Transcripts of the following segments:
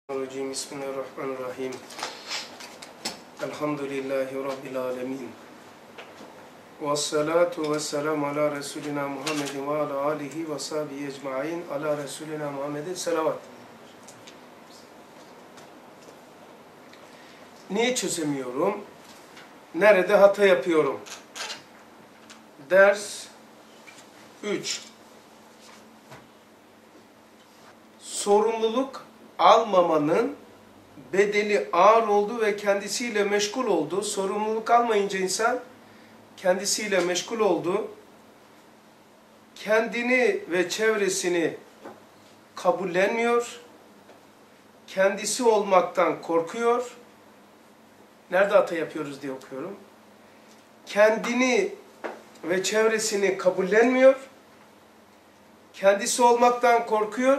Bismillahirrahmanirrahim. Elhamdülillahi Rabbil alemin. Vessalatu vesselamu ala Resulina Muhammedin ve ala alihi ve sahbihi ecma'in ala Resulina Muhammedin selavat. Niye çözemiyorum? Nerede hata yapıyorum? Ders 3. Sorumluluk almamanın bedeli ağır oldu ve kendisiyle meşgul oldu. Sorumluluk almayınca insan kendisiyle meşgul oldu. Kendini ve çevresini kabullenmiyor. Kendisi olmaktan korkuyor. Nerede hata yapıyoruz diye okuyorum. Kendini ve çevresini kabullenmiyor. Kendisi olmaktan korkuyor.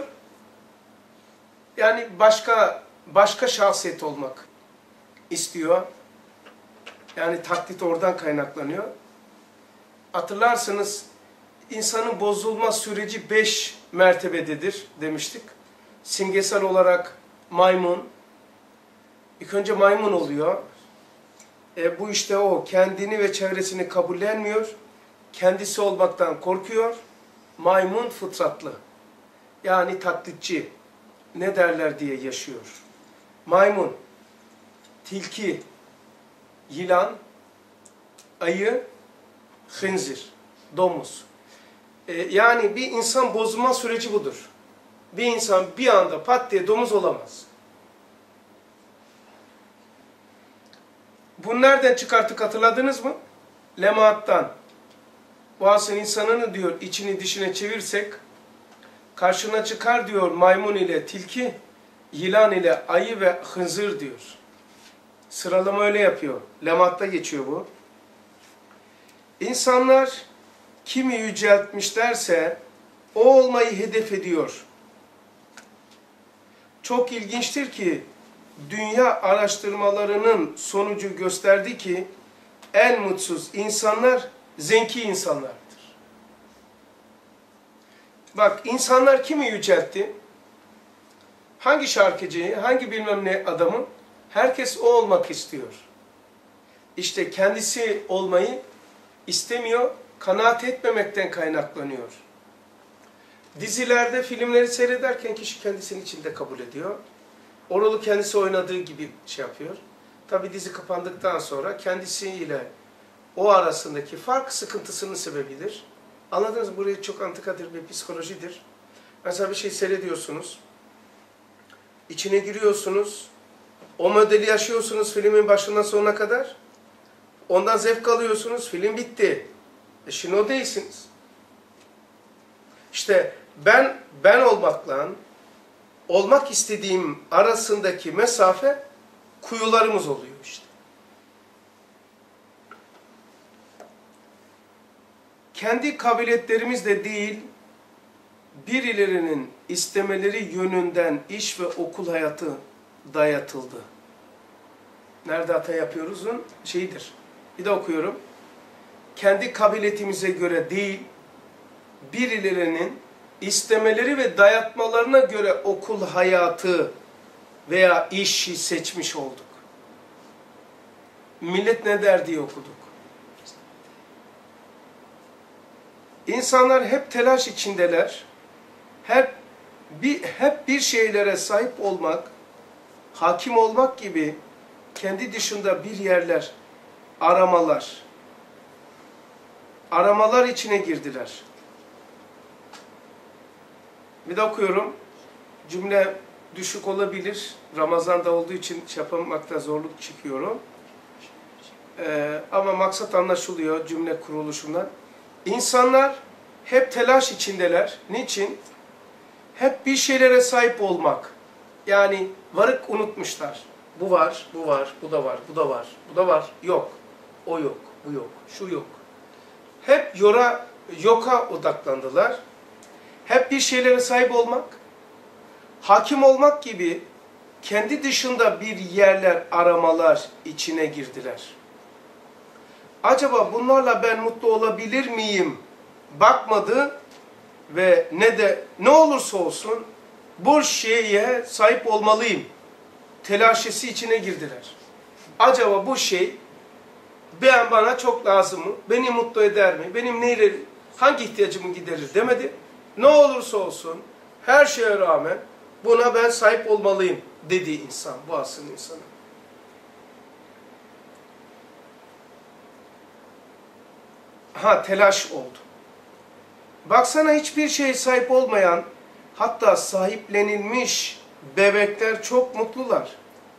Yani başka şahsiyet olmak istiyor. Yani taklit oradan kaynaklanıyor. Hatırlarsınız insanın bozulma süreci 5 mertebededir demiştik. Simgesel olarak maymun. İlk önce maymun oluyor. Bu işte o kendini ve çevresini kabullenmiyor. Kendisi olmaktan korkuyor. Maymun fıtratlı. Yani taklitçi. Ne derler diye yaşıyor. Maymun, tilki, yılan, ayı, hınzir, domuz. Yani bir insan bozulma süreci budur. Bir insan bir anda pat diye domuz olamaz. Bunu nereden çıkarttık hatırladınız mı? Lemaattan. Boğazın insanını diyor içini dışına çevirsek karşına çıkar diyor maymun ile tilki, yılan ile ayı ve hınzır diyor. Sıralama öyle yapıyor. Lematta geçiyor bu. İnsanlar kimi yüceltmişlerse o olmayı hedef ediyor. Çok ilginçtir ki dünya araştırmalarının sonucu gösterdi ki en mutsuz insanlar zeki insanlardır. Bak insanlar kimi yüceltti? Hangi şarkıcıyı, hangi bilmem ne adamı? Herkes o olmak istiyor. İşte kendisi olmayı istemiyor, kanaat etmemekten kaynaklanıyor. Dizilerde, filmleri seyrederken kişi kendisini içinde kabul ediyor. O rolü kendisi oynadığı gibi şey yapıyor. Tabi dizi kapandıktan sonra kendisiyle o arasındaki fark sıkıntısının sebebidir. Anladınız mı? Buraya çok antikadır bir psikolojidir. Mesela bir şey seyrediyorsunuz. İçine giriyorsunuz. O modeli yaşıyorsunuz filmin başından sonuna kadar. Ondan zevk alıyorsunuz. Film bitti. Şimdi o değilsiniz. İşte ben olmakla olmak istediğim arasındaki mesafe kuyularımız oluyor işte. Kendi kabiliyetlerimizle değil, birilerinin istemeleri yönünden iş ve okul hayatı dayatıldı. Nerede hata yapıyoruzun şeyidir. Bir de okuyorum. Kendi kabiliyetimize göre değil, birilerinin istemeleri ve dayatmalarına göre okul hayatı veya işi seçmiş olduk. Millet ne der diye okuduk. İnsanlar hep telaş içindeler. Hep bir şeylere sahip olmak, hakim olmak gibi kendi dışında bir yerler aramalar içine girdiler. Bir de okuyorum. Cümle düşük olabilir. Ramazan'da olduğu için yapmakta zorluk çıkıyorum. Ama maksat anlaşılıyor cümle kuruluşundan. İnsanlar hep telaş içindeler. Niçin? Hep bir şeylere sahip olmak. Yani varık unutmuşlar. Bu var, bu var, bu da var, bu da var, bu da var. Yok. O yok, bu yok, şu yok. Hep yoka odaklandılar. Hep bir şeylere sahip olmak, hakim olmak gibi kendi dışında bir yerler aramalar içine girdiler. Acaba bunlarla ben mutlu olabilir miyim? Bakmadı ve ne olursa olsun bu şeye sahip olmalıyım. telaşesi içine girdiler. Acaba bu şey bana çok lazım mı? Beni mutlu eder mi? Benim hangi ihtiyacımı giderir demedi. Ne olursa olsun her şeye rağmen buna ben sahip olmalıyım dediği insan, bu asrın insanı. Telaş oldu. Baksana hiçbir şeye sahip olmayan, hatta sahiplenilmiş bebekler çok mutlular.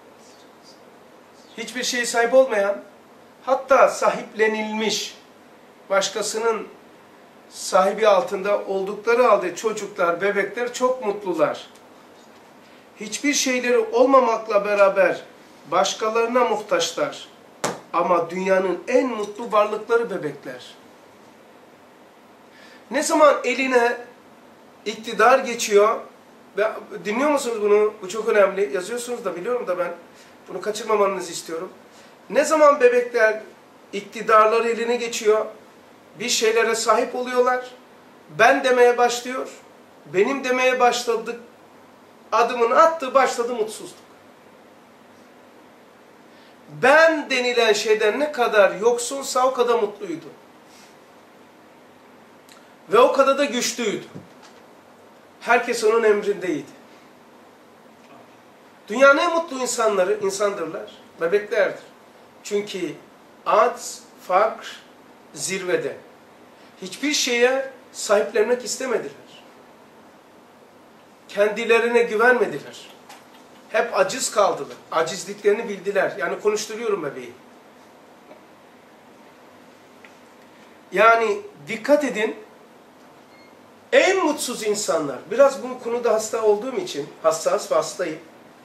Hiçbir şeye sahip olmayan, hatta sahiplenilmiş, başkasının sahibi altında oldukları halde çocuklar, bebekler çok mutlular. Hiçbir şeyleri olmamakla beraber başkalarına muhtaçlar. Ama dünyanın en mutlu varlıkları bebekler. Ne zaman eline iktidar geçiyor, ve dinliyor musunuz bunu? Bu çok önemli. Yazıyorsunuz da biliyorum da ben bunu kaçırmamanızı istiyorum. Ne zaman bebekler iktidarları eline geçiyor, bir şeylere sahip oluyorlar, ben demeye başlıyor, benim demeye başladık, adımını attı, başladı mutsuzluk. Ben denilen şeyden ne kadar yoksunsa o kadar mutluydu. Ve o kadar da güçlüydü. Herkes onun emrindeydi. Dünyanın en mutlu insandırlar, bebeklerdir. Çünkü acz, fakr zirvede. Hiçbir şeye sahiplenmek istemediler. Kendilerine güvenmediler. Hep aciz kaldılar. Acizliklerini bildiler. Yani konuşturuyorum bebeği. Yani dikkat edin, en mutsuz insanlar, biraz bu konuda hasta olduğum için, hassas ve hastayım,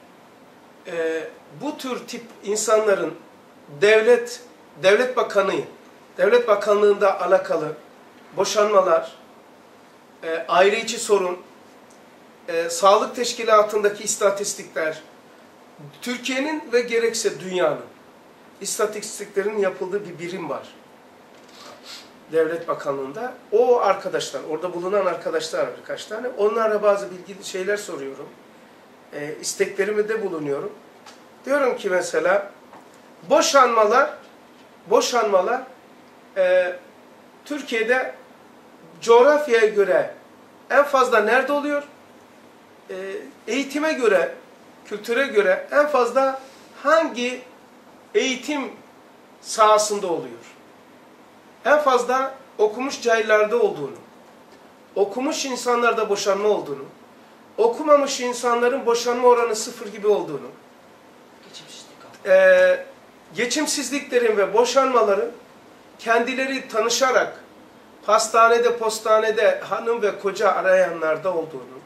bu tür tip insanların devlet bakanlığında alakalı boşanmalar, aile içi sorun, sağlık teşkilatındaki istatistikler, Türkiye'nin ve gerekse dünyanın istatistiklerinin yapıldığı bir birim var. Devlet Bakanlığı'nda. O arkadaşlar, orada bulunan arkadaşlar var birkaç tane. Onlarla bazı bilgi şeyler soruyorum. İsteklerimi de bulunuyorum. Diyorum ki mesela, boşanmalar Türkiye'de coğrafyaya göre en fazla nerede oluyor? Eğitime göre, kültüre göre en fazla hangi eğitim sahasında oluyor? En fazla okumuş cahillerde olduğunu, okumuş insanlarda boşanma olduğunu, okumamış insanların boşanma oranı 0 gibi olduğunu, geçimsizliklerin ve boşanmaların kendileri tanışarak hastanede, postanede hanım ve koca arayanlarda olduğunu,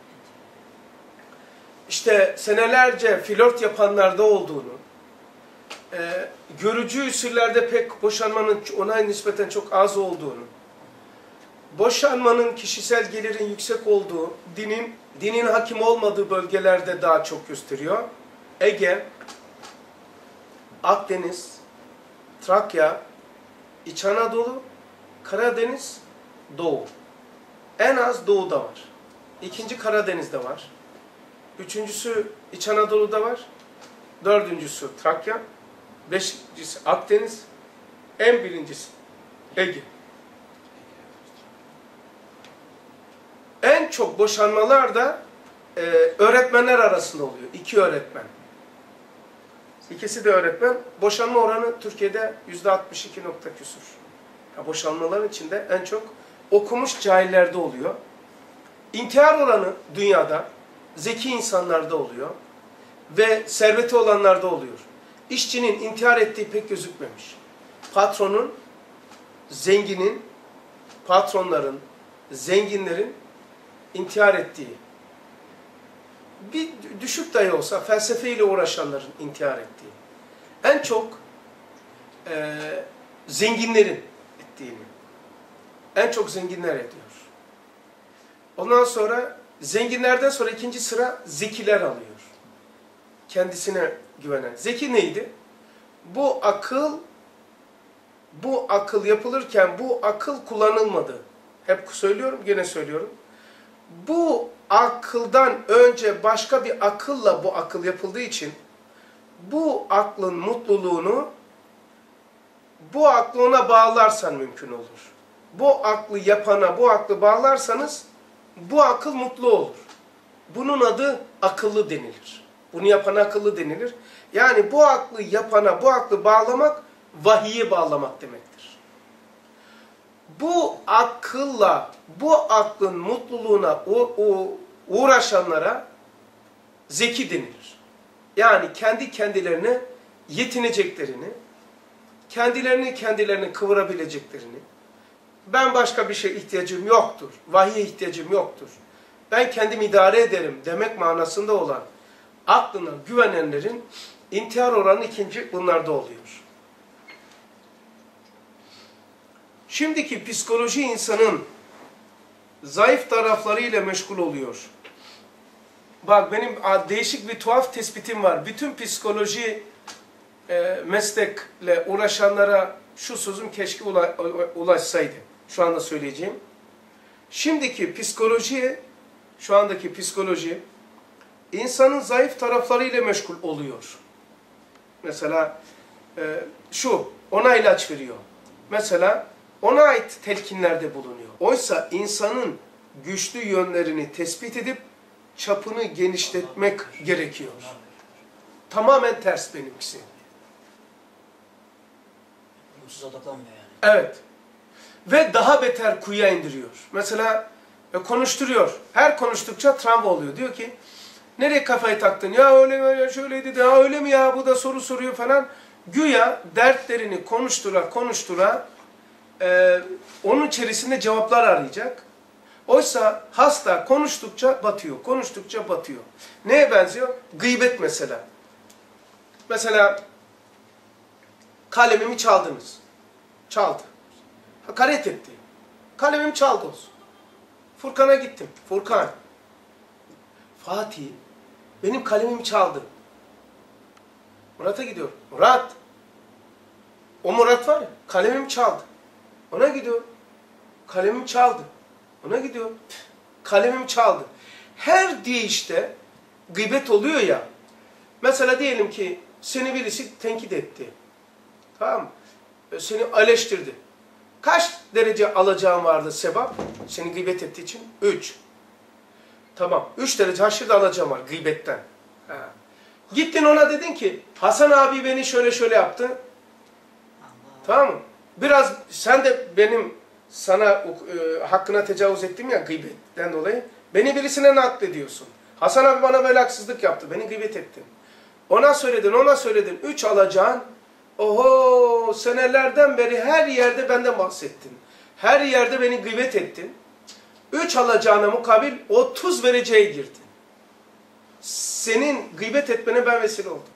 işte senelerce flört yapanlarda olduğunu, görücü usullerde pek boşanmanın ona nispeten çok az olduğunu, boşanmanın kişisel gelirin yüksek olduğu, dinin hakim olmadığı bölgelerde daha çok gösteriyor. Ege, Akdeniz, Trakya, İç Anadolu, Karadeniz, Doğu. En az Doğu'da var. İkinci Karadeniz'de var. Üçüncüsü İç Anadolu'da var. Dördüncüsü Trakya. Beşincisi Akdeniz. En birincisi Ege. En çok boşanmalar da öğretmenler arasında oluyor. 2 öğretmen. İkisi de öğretmen. Boşanma oranı Türkiye'de %62 nokta küsur. Boşanmaların içinde en çok okumuş cahillerde oluyor. İntihar oranı dünyada zeki insanlarda oluyor. Ve serveti olanlarda oluyor. İşçinin intihar ettiği pek gözükmemiş. Patronun, zenginin, patronların, zenginlerin intihar ettiği. Bir düşük dahi olsa felsefeyle uğraşanların intihar ettiği. En çok zenginlerin ettiğini. En çok zenginler ediyor. Ondan sonra zenginlerden sonra ikinci sıra zekiler alıyor. Kendisine güvenen. Zeki neydi? Bu akıl yapılırken bu akıl kullanılmadı. Hep söylüyorum, gene söylüyorum. Bu akıldan önce başka bir akılla bu akıl yapıldığı için bu aklın mutluluğunu bu aklı ona bağlarsan mümkün olur. Bu aklı yapana bu aklı bağlarsanız bu akıl mutlu olur. Bunun adı akıllı denilir. Bunu yapana akıllı denilir. Yani bu aklı yapana bu aklı bağlamak vahiye bağlamak demektir. Bu akılla bu aklın mutluluğuna uğraşanlara zeki denilir. Yani kendi kendilerine yetineceklerini, kendilerini kıvırabileceklerini, ben başka bir şey ihtiyacım yoktur, vahiye ihtiyacım yoktur, ben kendim idare ederim demek manasında olan aklına güvenenlerin intihar oranı ikinci bunlarda oluyor. Şimdiki psikoloji insanın zayıf taraflarıyla meşgul oluyor. Bak benim değişik bir tuhaf tespitim var. Bütün psikoloji meslekle uğraşanlara şu sözüm keşke ulaşsaydı. Şu anda söyleyeceğim. Şimdiki psikoloji, şu andaki psikoloji insanın zayıf taraflarıyla meşgul oluyor. Mesela ona ilaç veriyor. Mesela ona ait telkinlerde bulunuyor. Oysa insanın güçlü yönlerini tespit edip çapını genişletmek gerekiyor. Tamamen ters benimkisi. Mutsuz odaklanmıyor yani. Evet. Ve daha beter kuyuya indiriyor. Mesela konuşturuyor. Her konuştukça travma oluyor. Diyor ki, nereye kafayı taktın? Ya öyle mi, şöyleydi de, ya öyle mi ya, bu da soru soruyor falan. Güya dertlerini konuştura onun içerisinde cevaplar arayacak. Oysa hasta konuştukça batıyor. Neye benziyor? Gıybet mesela. Mesela kalemimi çaldınız. Çaldı. Hakaret etti. Kalemim çaldı olsun. Furkan'a gittim. Furkan, Fatih benim kalemimi çaldı. Murat'a gidiyor. Murat. O Murat var ya, kalemimi çaldı. Ona gidiyor. Kalemimi çaldı. Ona gidiyor. Kalemimi çaldı. Her deyişte gıybet oluyor ya. Mesela diyelim ki seni birisi tenkit etti. Tamam mı? Seni eleştirdi. Kaç derece alacağın vardı sevap? Seni gıybet ettiği için? 3. Tamam. 3 derece haşırda alacağım var gıybetten. Ha. Gittin ona dedin ki Hasan abi beni şöyle yaptı. Allah. Tamam mı? Biraz sen de benim sana hakkına tecavüz ettim ya gıybetten dolayı. Beni birisine naklediyorsun. Hasan abi bana böyle haksızlık yaptı. Beni gıybet ettin. Ona söyledin. 3 alacağın. Oho, senelerden beri her yerde benden bahsettin. Her yerde beni gıybet ettin. 3 alacağına mukabil 30 vereceğe girdin. Senin gıybet etmene ben vesile oldum.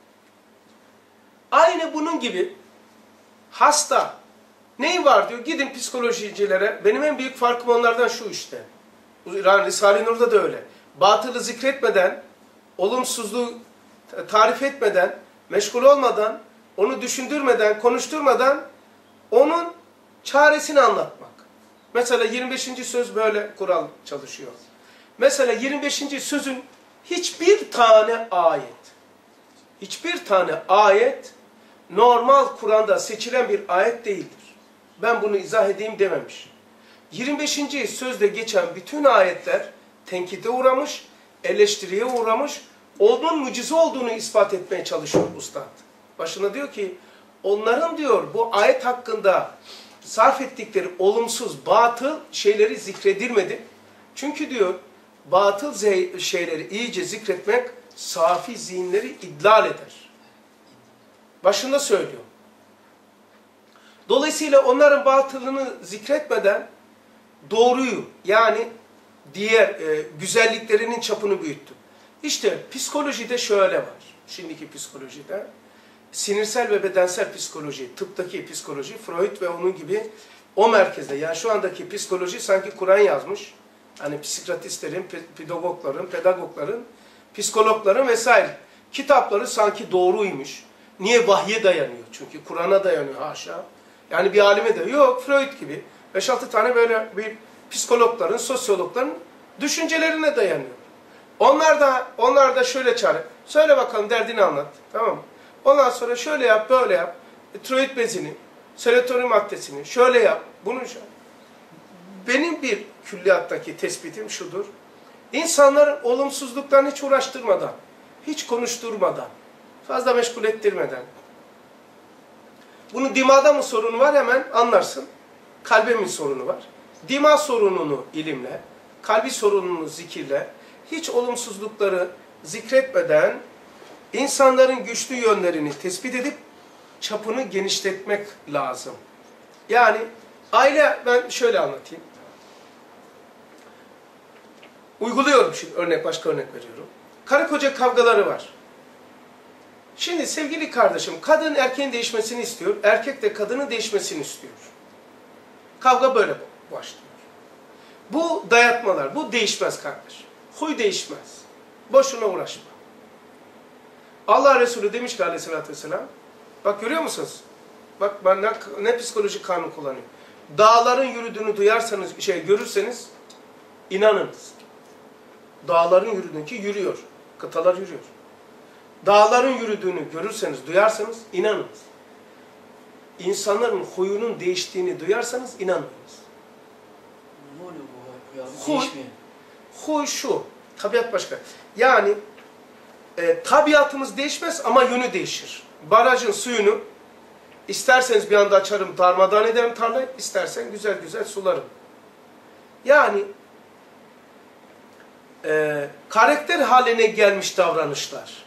Aynı bunun gibi hasta. Neyi var diyor? Gidin psikolojicilere. Benim en büyük farkım onlardan şu işte. Risale-i Nur'da da öyle. Batılı zikretmeden, olumsuzluğu tarif etmeden, meşgul olmadan, onu düşündürmeden, konuşturmadan onun çaresini anlatmak. Mesela 25. söz böyle kural çalışıyor. Mesela 25. sözün hiçbir tane ayet normal Kur'an'da seçilen bir ayet değildir. Ben bunu izah edeyim dememiş. 25. sözde geçen bütün ayetler tenkide uğramış, eleştiriye uğramış, onun mucize olduğunu ispat etmeye çalışıyor Ustad. Başına diyor ki, onların diyor bu ayet hakkında sarf ettikleri olumsuz, batıl şeyleri zikredilmedi. Çünkü diyor, batıl şeyleri iyice zikretmek safi zihinleri idlal eder. Başında söylüyor. Dolayısıyla onların batılını zikretmeden doğruyu yani diğer güzelliklerinin çapını büyüttü. İşte psikolojide şöyle var. Şimdiki psikolojide sinirsel ve bedensel psikoloji, tıptaki psikoloji, Freud ve onun gibi o merkezde. Yani şu andaki psikoloji sanki Kur'an yazmış. Hani psikiyatistlerin, pedagogların, psikologların vesaire kitapları sanki doğruymuş. Niye? Vahye dayanıyor. Çünkü Kur'an'a dayanıyor haşa. Yani bir alime de yok. Freud gibi 5-6 tane böyle bir psikologların, sosyologların düşüncelerine dayanıyor. Onlar da şöyle çare. Söyle bakalım derdini anlat. Tamam mı? Ondan sonra şöyle yap, böyle yap. Tiroid bezini, serotonin maddesini şöyle yap. Bunu şöyle. Benim bir külliyattaki tespitim şudur. İnsanların olumsuzluklarını hiç uğraştırmadan, hiç konuşturmadan, fazla meşgul ettirmeden. Bunu dimağda mı sorunu var hemen anlarsın. Kalbe mi sorunu var? Dima sorununu ilimle, kalbi sorununu zikirle, hiç olumsuzlukları zikretmeden insanların güçlü yönlerini tespit edip çapını genişletmek lazım. Yani aile, ben şöyle anlatayım. Uyguluyorum şimdi, başka örnek veriyorum. Karı koca kavgaları var. Şimdi sevgili kardeşim, kadın erkeğin değişmesini istiyor, erkek de kadının değişmesini istiyor. Kavga böyle başlıyor. Bu dayatmalar, bu değişmez kardeş. Huy değişmez. Boşuna uğraşma. Allah Resulü demiş ki aleyhissalatü vesselam, bak görüyor musunuz? Bak ben ne psikolojik kanun kullanıyorum. Dağların yürüdüğünü duyarsanız, görürseniz inanınız. Dağların yürüdüğünü ki yürüyor. Kıtalar yürüyor. Dağların yürüdüğünü görürseniz, duyarsanız inanınız. İnsanların huyunun değiştiğini duyarsanız inanmayınız. Ne oluyor bu ya? Huy, Değişmiyor. huy şu, tabiat başka. Yani tabiatımız değişmez ama yönü değişir. Barajın suyunu isterseniz bir anda açarım, darmadağın ederim tarlayı, istersen güzel güzel sularım. Yani karakter haline gelmiş davranışlar.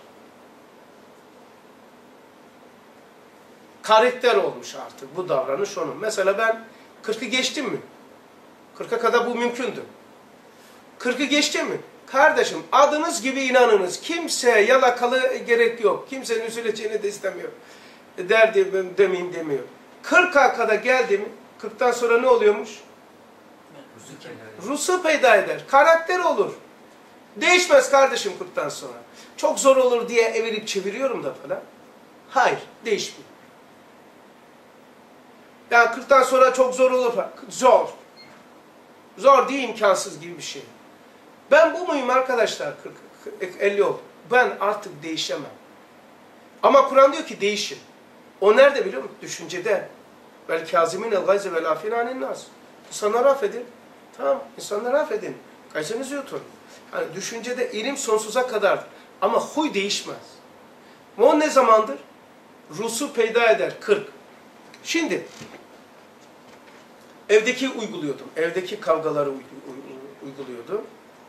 Karakter olmuş artık bu davranış onun. Mesela ben 40'ı geçtim mi? 40'a kadar bu mümkündü. 40'ı geçtim mi? Kardeşim adınız gibi inanınız. Kimseye yalakalı gerek yok. Kimsenin üzüleceğini de istemiyor. Derdim demeyeyim demiyor. 40'a kadar geldi mi? 40'tan sonra ne oluyormuş? Rusu peyda eder. Karakter olur. Değişmez kardeşim 40'tan sonra. Çok zor olur diye evirip çeviriyorum da falan. Hayır, değişmiyor. Yani 40'tan sonra çok zor olur falan. Zor. Zor değil, imkansız gibi bir şey. Ben bu muyum arkadaşlar? 50 oldu. Ben artık değişemem. Ama Kur'an diyor ki değişin. O nerede biliyor musun? Düşüncede. Vel kâzimînel gayze vel âfînâ anin-nâs. İnsanları affedin. Tamam, insanları affedin. Gayzenizi yutun. Yani düşüncede ilim sonsuza kadardır. Ama huy değişmez. Ve o ne zamandır? Rusu peyda eder. 40. Şimdi evdeki uyguluyordum. Evdeki kavgaları uyguluyordum.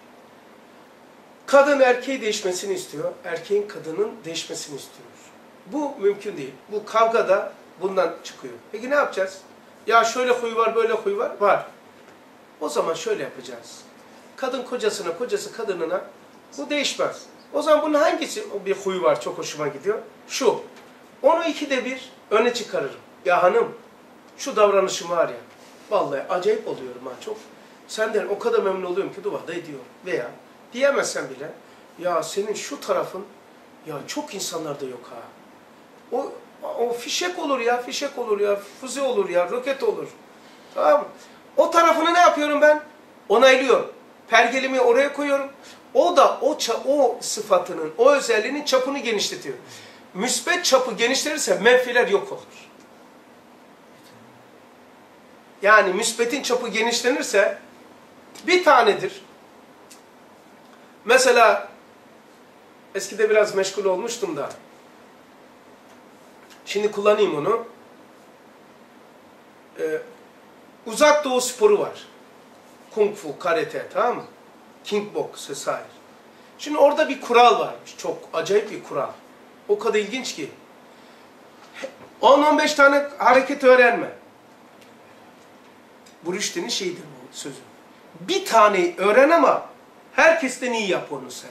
Kadın erkeği değişmesini istiyor. Erkeğin kadının değişmesini istiyor. Bu mümkün değil. Bu kavga da bundan çıkıyor. Peki ne yapacağız? Ya şöyle huy var, böyle huy var. Var. O zaman şöyle yapacağız. Kadın kocasına, kocası kadınına bu değişmez. O zaman bunun hangisi bir huyu var çok hoşuma gidiyor? Şu. Onu 2'de 1 öne çıkarırım. Ya hanım şu davranışım var ya. Vallahi acayip oluyorum ha çok. Senden o kadar memnun oluyorum ki dua da ediyorum. Veya diyemezsen bile ya senin şu tarafın ya çok insanlarda yok ha. O fişek olur ya, fişek olur ya, füze olur ya, roket olur. Tamam mı? O tarafını ne yapıyorum ben? Onaylıyorum. Pergelimi oraya koyuyorum. O da o sıfatının, o özelliğinin çapını genişletiyor. Müsbet çapı genişlerirse menfiler yok olur. Yani müsbetin çapı genişlenirse bir tanedir. Mesela eskide biraz meşgul olmuştum da. Şimdi kullanayım onu. Uzak Doğu sporu var. Kung fu, karate, tamam mı? Kickbox vesaire. Şimdi orada bir kural varmış. Çok acayip bir kural. O kadar ilginç ki. 10-15 tane hareket öğrenme. Bu Rüştü'nün şeyidir bu sözü. Bir tane öğren ama herkesten iyi yap onu sen.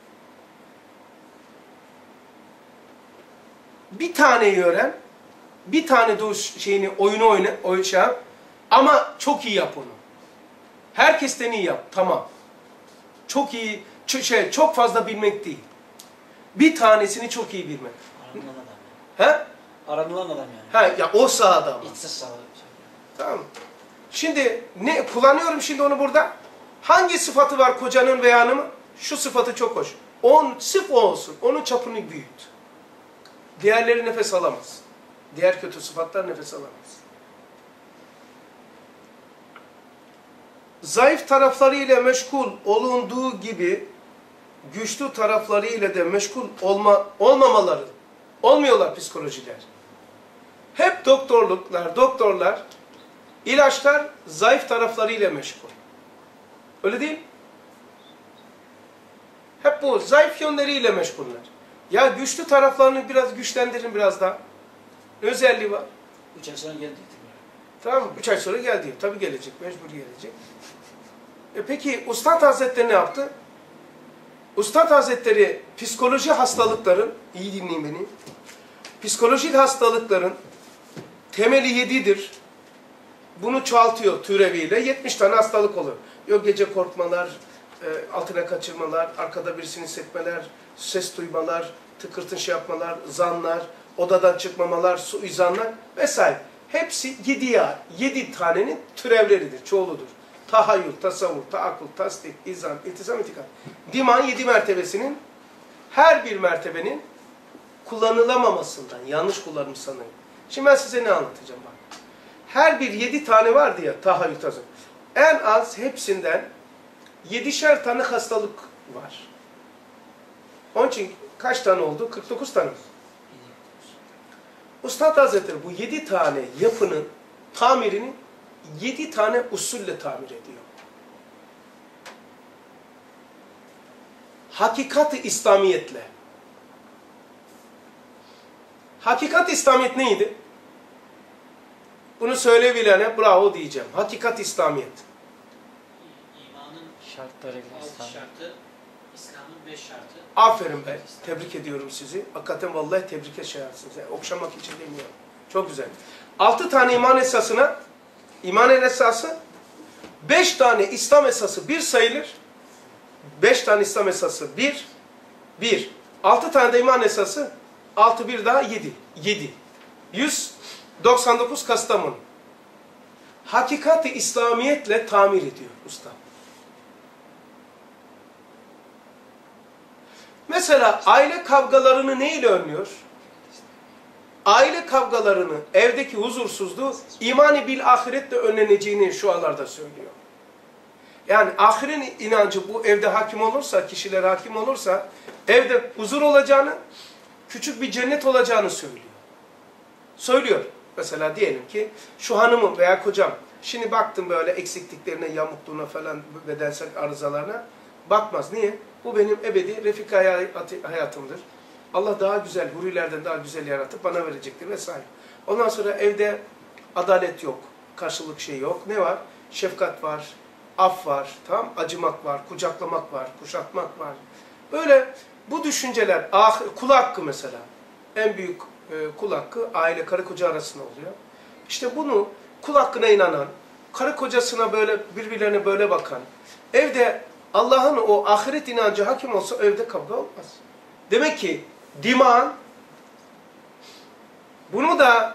Bir taneyi öğren. Bir tane de o şeyini, oyunu oyna, ama çok iyi yap onu. Herkesten iyi yap, tamam. Çok iyi, çok fazla bilmek değil. Bir tanesini çok iyi bilmek. Aranılan adam yani. He? Aranılan adam yani. He, ya o sahada ama. İçsiz sağlığı. Tamam. Şimdi ne kullanıyorum şimdi onu burada? Hangi sıfatı var kocanın veya hanımın? Şu sıfatı çok hoş. Sırf o olsun. Onun çapını büyüt. Diğerleri nefes alamaz. Diğer kötü sıfatlar nefes alamaz. Zayıf tarafları ile meşgul olunduğu gibi güçlü tarafları ile de meşgul olmamaları. Olmuyorlar psikolojiler. Hep doktorlar, ilaçlar zayıf tarafları ile meşgul. Öyle değil? Hep bu zayıf yönleriyle meşguller. Ya güçlü taraflarını biraz güçlendirin biraz daha. Ne özelliği var? 3 ay sonra geldi. Tamam mı? 3 ay sonra gel diyor. Tabii gelecek, mecbur gelecek. Peki Üstad Hazretleri ne yaptı? Üstad Hazretleri psikoloji hastalıkların, iyi dinleyin beni, psikolojik hastalıkların temeli 7'dir. Bunu çoğaltıyor türeviyle. 70 tane hastalık olur. Yok gece korkmalar, altına kaçırmalar, arkada birisini hissetmeler, ses duymalar, tıkırtın şey yapmalar, zanlar, odadan çıkmamalar, suizanlar vesaire. Hepsi 7 tanenin türevleridir, çoğuludur. Tahayyül, tasavvur, taakkul, tasdik, izan, iltizam, itikad. Diman 7 mertebesinin her bir mertebenin kullanılamamasından, yanlış kullanmış sanırım. Şimdi ben size ne anlatacağım bak. Her bir 7 tane vardı ya tahayyül, tasavvur. En az hepsinden 7'şer tane hastalık var. Onun için kaç tane oldu? 49 tane. Üstad Hazretleri bu 7 tane yapının tamirini 7 tane usulle tamir ediyor. Hakikat-ı İslamiyetle. Hakikat-ı İslamiyet neydi? Bunu söyleyebilene bravo diyeceğim. Hakikat-ı İslamiyet. İmanın şartları, 6 şartı, İslam'ın 5 şartı. Aferin be. Tebrik ediyorum sizi. Hakikaten vallahi tebrik edersiniz. Yani okşamak için demiyorum. Çok güzel. 6 tane iman esasına, iman esası, 5 tane İslam esası 1 sayılır. 5 tane İslam esası 1. 6 tane de iman esası 6 1 daha 7. 199 Kastamonu. Hakikat-ı İslamiyetle tamir ediyor usta. Mesela aile kavgalarını neyle önlüyor? Aile kavgalarını, evdeki huzursuzluğu imani bil ahiretle önleneceğini şu anlarda söylüyor. Yani ahiret inancı bu evde hakim olursa, kişiler hakim olursa evde huzur olacağını, küçük bir cennet olacağını söylüyor. Söylüyor. Mesela diyelim ki şu hanımım veya kocam, şimdi baktım böyle eksikliklerine, yamukluğuna falan, bedensel arızalarına bakmaz. Niye? Bu benim ebedi refika hayatımdır. Allah daha güzel, hurilerden daha güzel yaratıp bana verecektir vesaire. Ondan sonra evde adalet yok, karşılık şey yok. Ne var? Şefkat var, af var, tamam? Acımak var, kucaklamak var, kuşatmak var. Böyle bu düşünceler, kul hakkı mesela. En büyük kul hakkı aile karı koca arasında oluyor. İşte bunu kul hakkına inanan, karı kocasına böyle birbirlerine böyle bakan, evde Allah'ın o ahiret inancı hakim olsa evde kavga olmaz. Demek ki diman, bunu da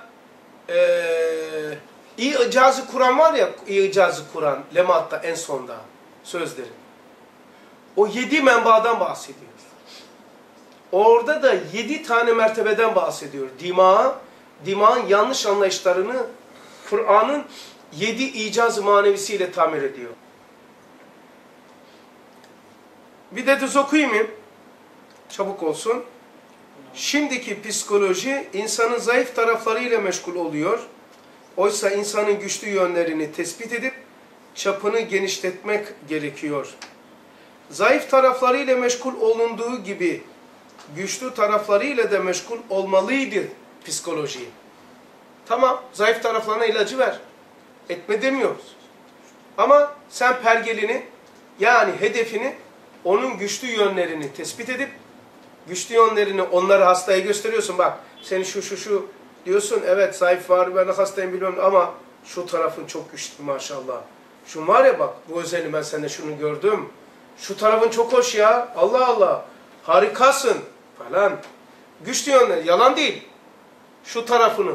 İcaz-ı Kur'an var ya, İcaz-ı Kur'an, Lemaat'ta en sonda sözleri. O 7 menbadan bahsediyor. Orada da 7 tane mertebeden bahsediyor. Dimağın yanlış anlayışlarını Kur'an'ın 7 icaz-ı manevisiyle tamir ediyor. Bir de düz okuyayım mı? Çabuk olsun. Şimdiki psikoloji insanın zayıf taraflarıyla meşgul oluyor. Oysa insanın güçlü yönlerini tespit edip çapını genişletmek gerekiyor. Zayıf taraflarıyla meşgul olunduğu gibi güçlü taraflarıyla da meşgul olmalıydı psikoloji. Tamam, zayıf taraflarına ilacı ver. Etme demiyoruz. Ama sen pergelini, yani hedefini, onun güçlü yönlerini tespit edip, güçlü yönlerini onlara hastaya gösteriyorsun. Bak, seni şu diyorsun, evet zayıf var, ben de hastayım biliyorum ama şu tarafın çok güçlü maşallah. Şu var ya bak, bu özelliği ben sende şunu gördüm. Şu tarafın çok hoş ya, Allah Allah, harikasın falan. Güçlü yönleri, yalan değil. Şu tarafını.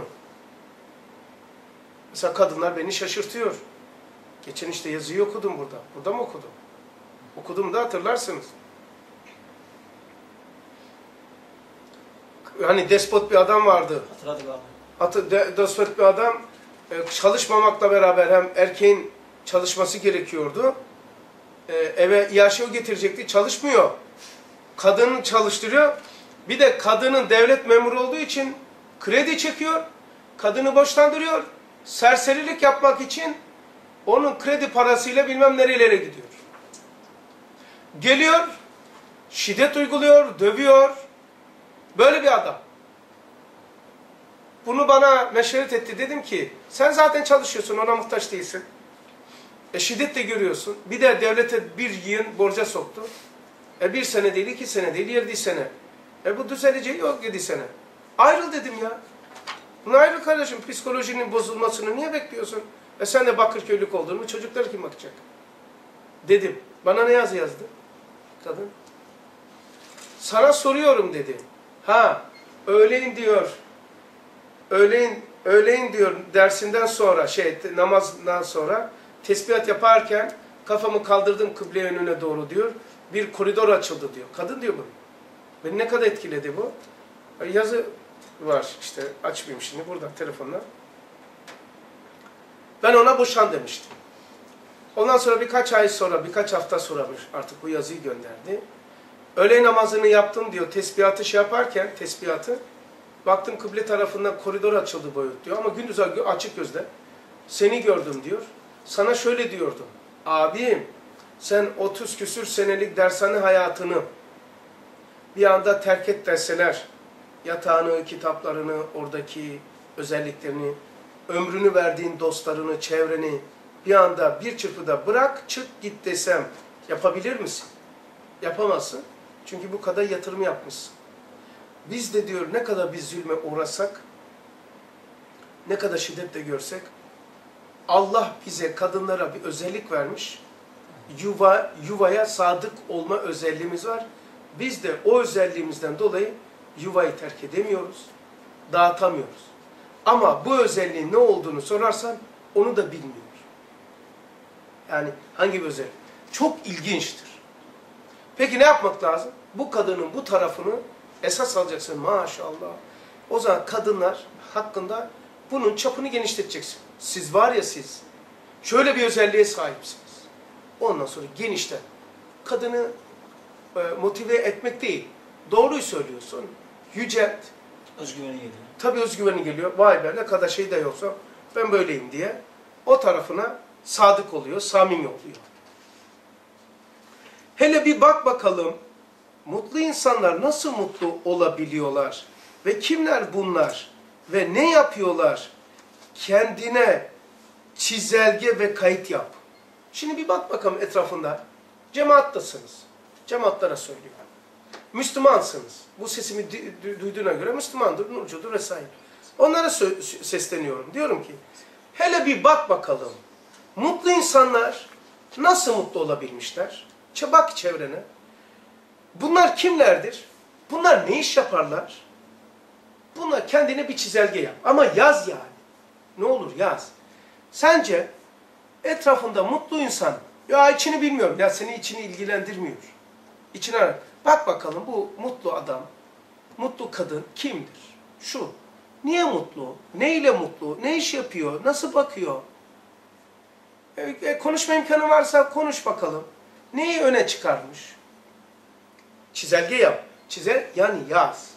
Mesela kadınlar beni şaşırtıyor. Geçen işte yazıyı okudum burada. Burada mı okudum? Okudum da hatırlarsınız. hani despot bir adam vardı. Hatırladık abi. Despot bir adam çalışmamakla beraber hem erkeğin çalışması gerekiyordu. Eve iaşe getirecekti. Çalışmıyor. Kadını çalıştırıyor. Bir de kadının devlet memuru olduğu için kredi çekiyor. Kadını borçlandırıyor. Serserilik yapmak için onun kredi parasıyla bilmem nerelere gidiyor. Geliyor, şiddet uyguluyor, dövüyor. Böyle bir adam. Bunu bana meşveret etti. Dedim ki, sen zaten çalışıyorsun, ona muhtaç değilsin. Şiddet de görüyorsun. Bir de devlete bir yığın borca soktu. 1 sene değil, 2 sene değil, 7 sene. Bu düzeleceği yok 7 sene. Ayrıl dedim ya. Bunu ayrıl kardeşim. Psikolojinin bozulmasını niye bekliyorsun? Sen de Bakırköylük oldun mu çocuklar kim bakacak? Dedim. Bana ne yazdı? Kadın. Sana soruyorum dedi. Öğleyin diyor. Öğleyin diyor dersinden sonra, namazdan sonra tesbihat yaparken kafamı kaldırdım kıble yönüne doğru diyor. Bir koridor açıldı diyor. Kadın diyor bunu. Beni ne kadar etkiledi bu? Yazı var işte, açmayayım şimdi buradan telefonla. Ben ona boşan demiştim. Ondan sonra birkaç hafta sonra artık bu yazıyı gönderdi. Öğle namazını yaptım diyor. Tesbihatı yaparken, baktım kıble tarafından koridor açıldı boyut diyor. Ama gündüz açık gözle. Seni gördüm diyor. Sana şöyle diyordum. Abim, sen 30 küsür senelik dershane hayatını bir anda terk et deseler, yatağını, kitaplarını, oradaki özelliklerini, ömrünü verdiğin dostlarını, çevreni bir anda bir çırpıda bırak, çık git desem yapabilir misin? Yapamazsın. Çünkü bu kadar yatırım yapmışsın. Biz de diyor ne kadar biz zulme uğrasak, ne kadar şiddetle görsek, Allah bize kadınlara bir özellik vermiş. Yuvaya sadık olma özelliğimiz var. Biz de o özelliğimizden dolayı yuvayı terk edemiyoruz, dağıtamıyoruz. Ama bu özelliğin ne olduğunu sorarsan onu da bilmiyor. Yani hangi bir özellik? Çok ilginçtir. Peki ne yapmak lazım? Bu kadının bu tarafını esas alacaksın maşallah. O zaman kadınlar hakkında bunun çapını genişleteceksin. Siz var ya siz, şöyle bir özelliğe sahipsiniz. Ondan sonra genişten. Kadını motive etmek değil. Doğruyu söylüyorsun. Yücelt. Özgüveni geliyor. Tabii özgüveni geliyor. Vay be ne kadar şey de yoksa ben böyleyim diye. O tarafına sadık oluyor, samimi oluyor. Hele bir bak bakalım. Mutlu insanlar nasıl mutlu olabiliyorlar? Ve kimler bunlar? Ve ne yapıyorlar? Kendine çizelge ve kayıt yap. Şimdi bir bak bakalım etrafında. Cemaattasınız. Cemaatlara söylüyorum. Müslümansınız. Bu sesimi duyduğuna göre Müslümandır, nurcudur vesaire. Onlara sesleniyorum. Diyorum ki, hele bir bak bakalım. Mutlu insanlar nasıl mutlu olabilmişler? Bak çevrene. Bunlar kimlerdir? Bunlar ne iş yaparlar? Bunlar kendine bir çizelge yap. Ama yaz yani. Ne olur yaz. Sence etrafında mutlu insan, ya içini bilmiyorum, ya seni içini ilgilendirmiyor. İçine bak bakalım bu mutlu adam, mutlu kadın kimdir? Şu. Niye mutlu? Ne ile mutlu? Ne iş yapıyor? Nasıl bakıyor? Konuşma imkanı varsa konuş bakalım. Neyi öne çıkarmış? Çizelge yap. Yani yaz.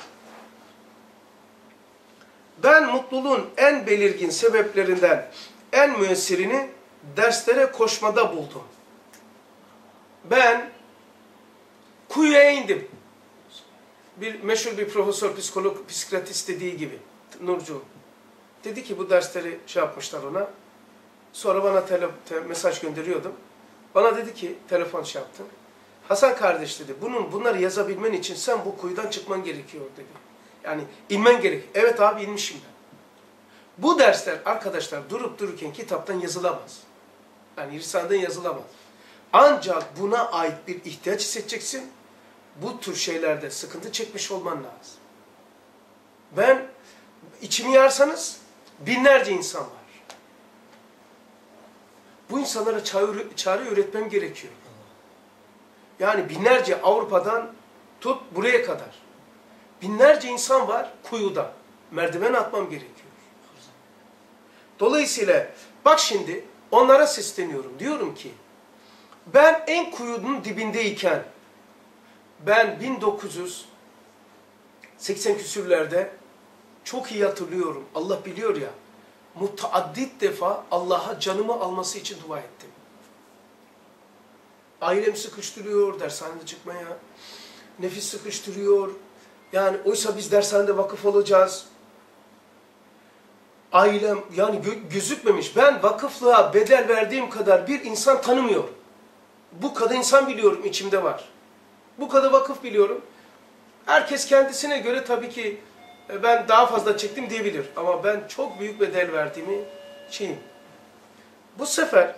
Ben mutluluğun en belirgin sebeplerinden en müessirini derslere koşmada buldum. Ben kuyuya indim. Meşhur bir profesör, psikolog, psikiyatrist dediği gibi, Nurcu. Dedi ki bu dersleri yapmışlar ona. Sonra bana mesaj gönderiyordum. Bana dedi ki, telefon yaptım. Hasan kardeş dedi, bunları yazabilmen için sen bu kuyudan çıkman gerekiyor dedi. Yani inmen gerek. Evet abi inmişim ben. Bu dersler arkadaşlar durup dururken kitaptan yazılamaz. Yani Risale'den yazılamaz. Ancak buna ait bir ihtiyaç hissedeceksin. Bu tür şeylerde sıkıntı çekmiş olman lazım. Ben, içimi yarsanız binlerce insan var. Bu insanlara çare üretmem gerekiyor. Yani binlerce Avrupa'dan tut buraya kadar. Binlerce insan var kuyuda. Merdiven atmam gerekiyor. Dolayısıyla bak şimdi onlara sesleniyorum. Diyorum ki ben en kuyunun dibindeyken ben 1980 küsürlerde çok iyi hatırlıyorum. Allah biliyor ya. Mutaaddit defa Allah'a canımı alması için dua ettim. Ailem sıkıştırıyor dershanede çıkmaya. Nefis sıkıştırıyor. Yani oysa biz dershanede vakıf olacağız. Ailem yani gözükmemiş. Ben vakıflığa bedel verdiğim kadar bir insan tanımıyorum. Bu kadar insan biliyorum içimde var. Bu kadar vakıf biliyorum. Herkes kendisine göre tabii ki ben daha fazla çektim diyebilir. Ama ben çok büyük bedel verdiğimi şeyim. Bu sefer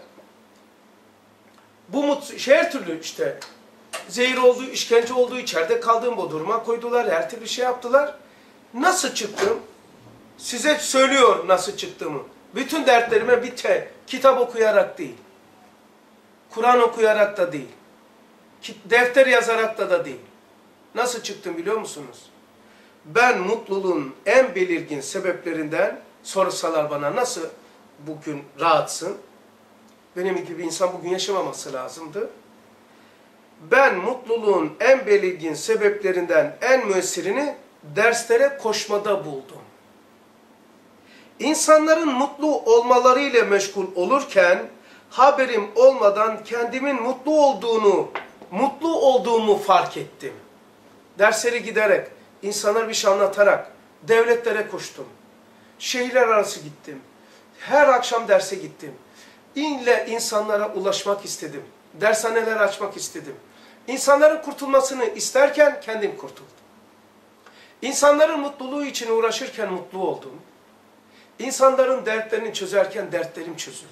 bu her türlü işte zehir olduğu, işkence olduğu, içeride kaldığım bu duruma koydular. Her türlü şey yaptılar. Nasıl çıktım? Size söylüyor nasıl çıktığımı. Bütün dertlerime kitap okuyarak değil. Kur'an okuyarak da değil. Defter yazarak da değil. Nasıl çıktım biliyor musunuz? Ben mutluluğun en belirgin sebeplerinden sorsalar bana nasıl bugün rahatsın? Benim gibi insan bugün yaşamaması lazımdı. Ben mutluluğun en belirgin sebeplerinden en müessirini derslere koşmada buldum. İnsanların mutlu olmalarıyla meşgul olurken haberim olmadan kendimin mutlu olduğumu fark ettim. Derslere giderek, insanlara bir şey anlatarak, devletlere koştum. Şehirler arası gittim. Her akşam derse gittim. İnsanlara ulaşmak istedim. Dershaneler açmak istedim. İnsanların kurtulmasını isterken kendim kurtuldum. İnsanların mutluluğu için uğraşırken mutlu oldum. İnsanların dertlerini çözerken dertlerim çözüldü.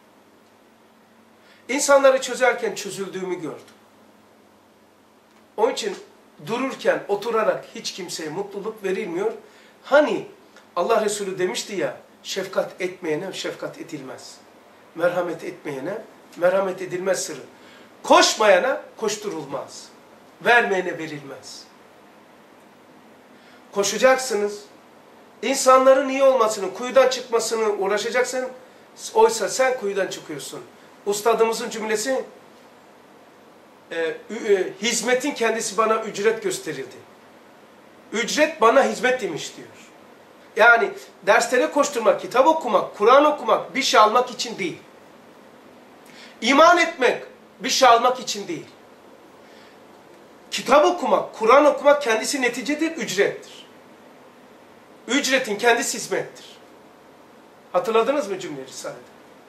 İnsanları çözerken çözüldüğümü gördüm. Onun için dururken, oturarak hiç kimseye mutluluk verilmiyor. Hani Allah Resulü demişti ya, şefkat etmeyene şefkat edilmez. Merhamet etmeyene merhamet edilmez sırrı. Koşmayana koşturulmaz. Vermeyene verilmez. Koşacaksınız. İnsanların iyi olmasını, kuyudan çıkmasını uğraşacaksın. Oysa sen kuyudan çıkıyorsun. Ustadımızın cümlesi, hizmetin kendisi bana ücret gösterildi. Ücret bana hizmet demiş diyor. Yani derslere koşturmak, kitap okumak, Kur'an okumak bir şey almak için değil. İman etmek bir şey almak için değil. Kitap okumak, Kur'an okumak kendisi neticedir, ücrettir. Ücretin kendisi hizmettir. Hatırladınız mı cümleyi Risale'de?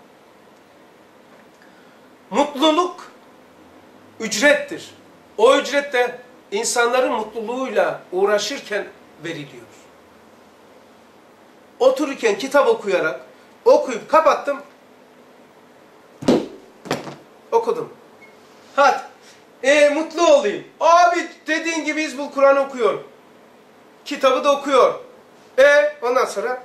Mutluluk ücrettir. O ücret de insanların mutluluğuyla uğraşırken veriliyor. Otururken kitap okuyarak, okuyup kapattım, okudum. Hadi, mutlu olayım. Abi dediğin gibi Hizbul Kur'an okuyor. Kitabı da okuyor. Ondan sonra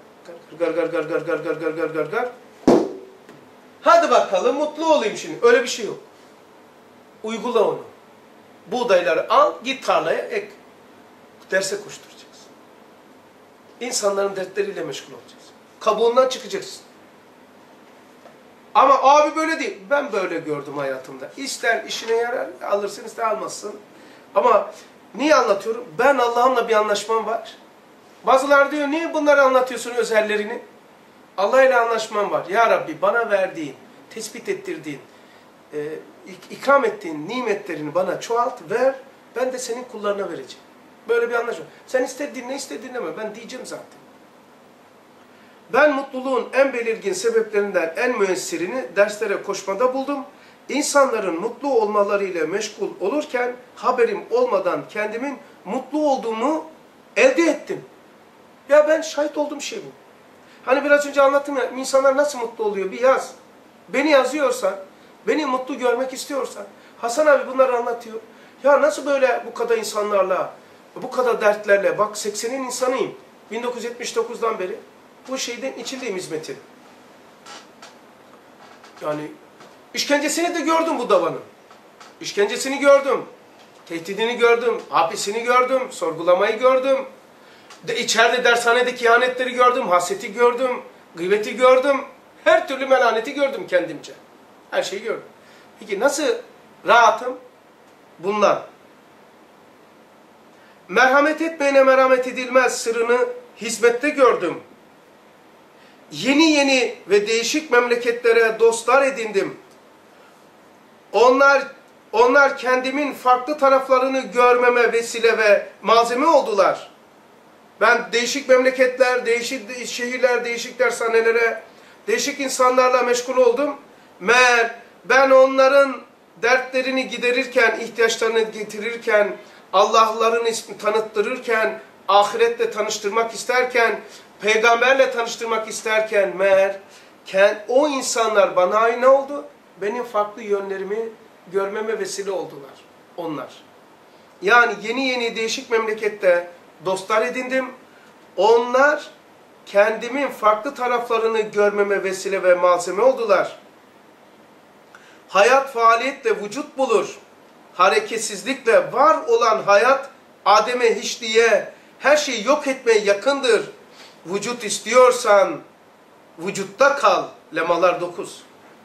gar. Hadi bakalım mutlu olayım şimdi. Öyle bir şey yok. Uygula onu. Buğdayları al, git tarlaya ek. Derse koşturacaksın. İnsanların dertleriyle meşgul olacaksın. Kabuğundan çıkacaksın. Ama abi böyle değil. Ben böyle gördüm hayatımda. İster işine yarar, alırsın, ister almazsın. Ama niye anlatıyorum? Ben Allah'ımla bir anlaşmam var. Bazıları diyor, niye bunları anlatıyorsun özellerini? Allah ile anlaşmam var. Ya Rabbi bana verdiğin, tespit ettirdiğin, ikram ettiğin nimetlerini bana çoğalt, ver. Ben de senin kullarına vereceğim. Böyle bir anlaşma. Sen ister dinle, ister dinleme. Ben diyeceğim zaten. Ben mutluluğun en belirgin sebeplerinden en müessirini derslere koşmada buldum. İnsanların mutlu olmalarıyla meşgul olurken haberim olmadan kendimin mutlu olduğumu elde ettim. Ya ben şahit olduğum şey bu. Hani biraz önce anlattım ya, insanlar nasıl mutlu oluyor bir yaz. Beni yazıyorsan, beni mutlu görmek istiyorsan, Hasan abi bunları anlatıyor. Ya nasıl böyle bu kadar insanlarla, bu kadar dertlerle, bak 80'in insanıyım. 1979'dan beri bu şeyden içindeyim hizmetin. Yani işkencesini de gördüm bu davanın. İşkencesini gördüm. tehdidini gördüm, hapisini gördüm, sorgulamayı gördüm. İçeride dershanedeki ihanetleri gördüm, haseti gördüm, gıybeti gördüm. Her türlü melaneti gördüm kendimce. Her şeyi gördüm. Peki nasıl rahatım? Bundan. Merhamet etmeyene merhamet edilmez sırrını hizmette gördüm. Yeni yeni ve değişik memleketlere dostlar edindim. Onlar kendimin farklı taraflarını görmeme vesile ve malzeme oldular. Ben değişik memleketler, değişik şehirler, değişik dershanelere, değişik insanlarla meşgul oldum. Meğer ben onların dertlerini giderirken, ihtiyaçlarını getirirken, Allah'ların ismini tanıttırırken, ahiretle tanıştırmak isterken, peygamberle tanıştırmak isterken meğer o insanlar bana ne oldu? Benim farklı yönlerimi görmeme vesile oldular onlar. Yani yeni yeni değişik memlekette dostlar edindim. Onlar kendimin farklı taraflarını görmeme vesile ve malzeme oldular. Hayat faaliyetle vücut bulur. Hareketsizlikle var olan hayat ademe hiçliğe, her şeyi yok etmeye yakındır. Vücut istiyorsan vücutta kal. Lemalar 9.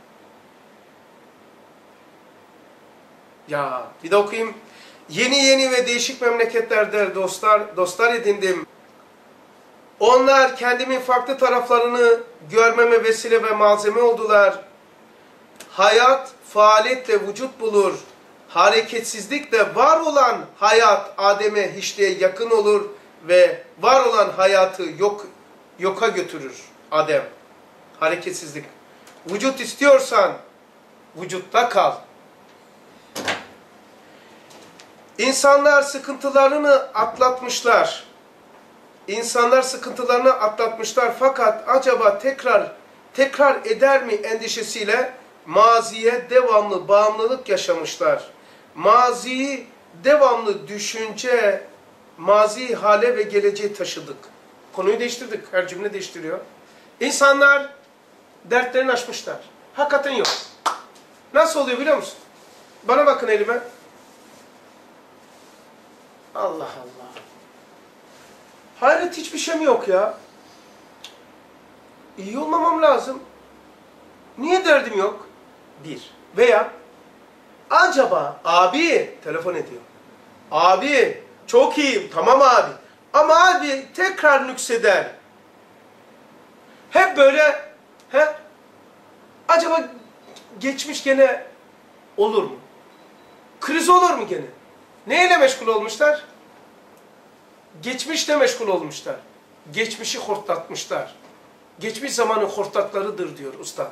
Ya bir de okuyayım. Yeni yeni ve değişik memleketlerde dostlar edindim. Onlar kendimin farklı taraflarını görmeme vesile ve malzeme oldular. Hayat faaliyetle vücut bulur. Hareketsizlikle var olan hayat ademe hiçliğe yakın olur ve var olan hayatı yoka götürür adem. Hareketsizlik. Vücut istiyorsan vücutta kal. İnsanlar sıkıntılarını atlatmışlar. İnsanlar sıkıntılarını atlatmışlar fakat acaba tekrar eder mi endişesiyle maziye devamlı bağımlılık yaşamışlar. Maziyi devamlı düşünce, mazi hale ve geleceği taşıdık. Konuyu değiştirdik. Her cümle değiştiriyor. İnsanlar dertlerini aşmışlar. Hakikaten yok. Nasıl oluyor biliyor musun? Bana bakın elime. Allah Allah. Hayret hiçbir şeyim yok ya. İyi olmamam lazım. Niye derdim yok? Bir. Veya acaba abi telefon ediyor. Abi çok iyiyim. Tamam abi. Ama abi tekrar nükseder. Hep böyle acaba geçmiş gene olur mu? Kriz olur mu gene? Neyle meşgul olmuşlar? Geçmişle meşgul olmuşlar. Geçmişi hortlatmışlar. Geçmiş zamanın hortlaklarıdır diyor ustad.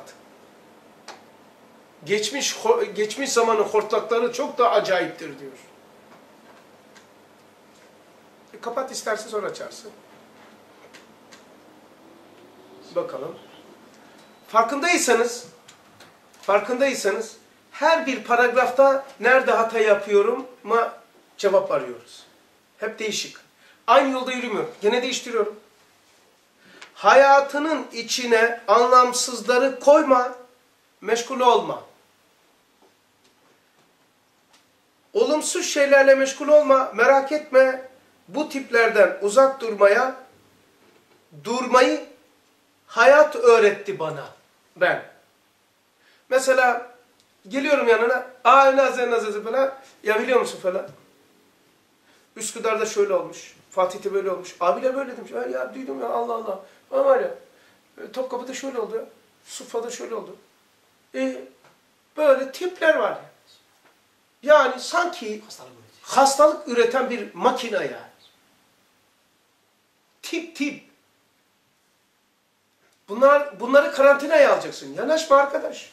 Geçmiş zamanın hortlakları çok da acayiptir diyor. Kapat istersen sonra açarsın. Bakalım. Farkındaysanız her bir paragrafta nerede hata yapıyorum cevap arıyoruz. Hep değişik. Aynı yolda yürümüyorum. Gene değiştiriyorum. Hayatının içine anlamsızları koyma, meşgul olma. Olumsuz şeylerle meşgul olma, merak etme. Bu tiplerden uzak durmayı hayat öğretti bana. Ben. Mesela geliyorum yanına, naze falan, ya biliyor musun falan. Üsküdar'da şöyle olmuş, Fatih'te böyle olmuş, abiler böyle demiş, ya duydum ya Allah Allah. Ama var ya, Topkapı'da şöyle oldu, Sufa'da şöyle oldu. Böyle tipler var. Yani sanki hastalık üreten bir makine yani. Tip. Bunları karantinaya alacaksın. Yanaşma arkadaş.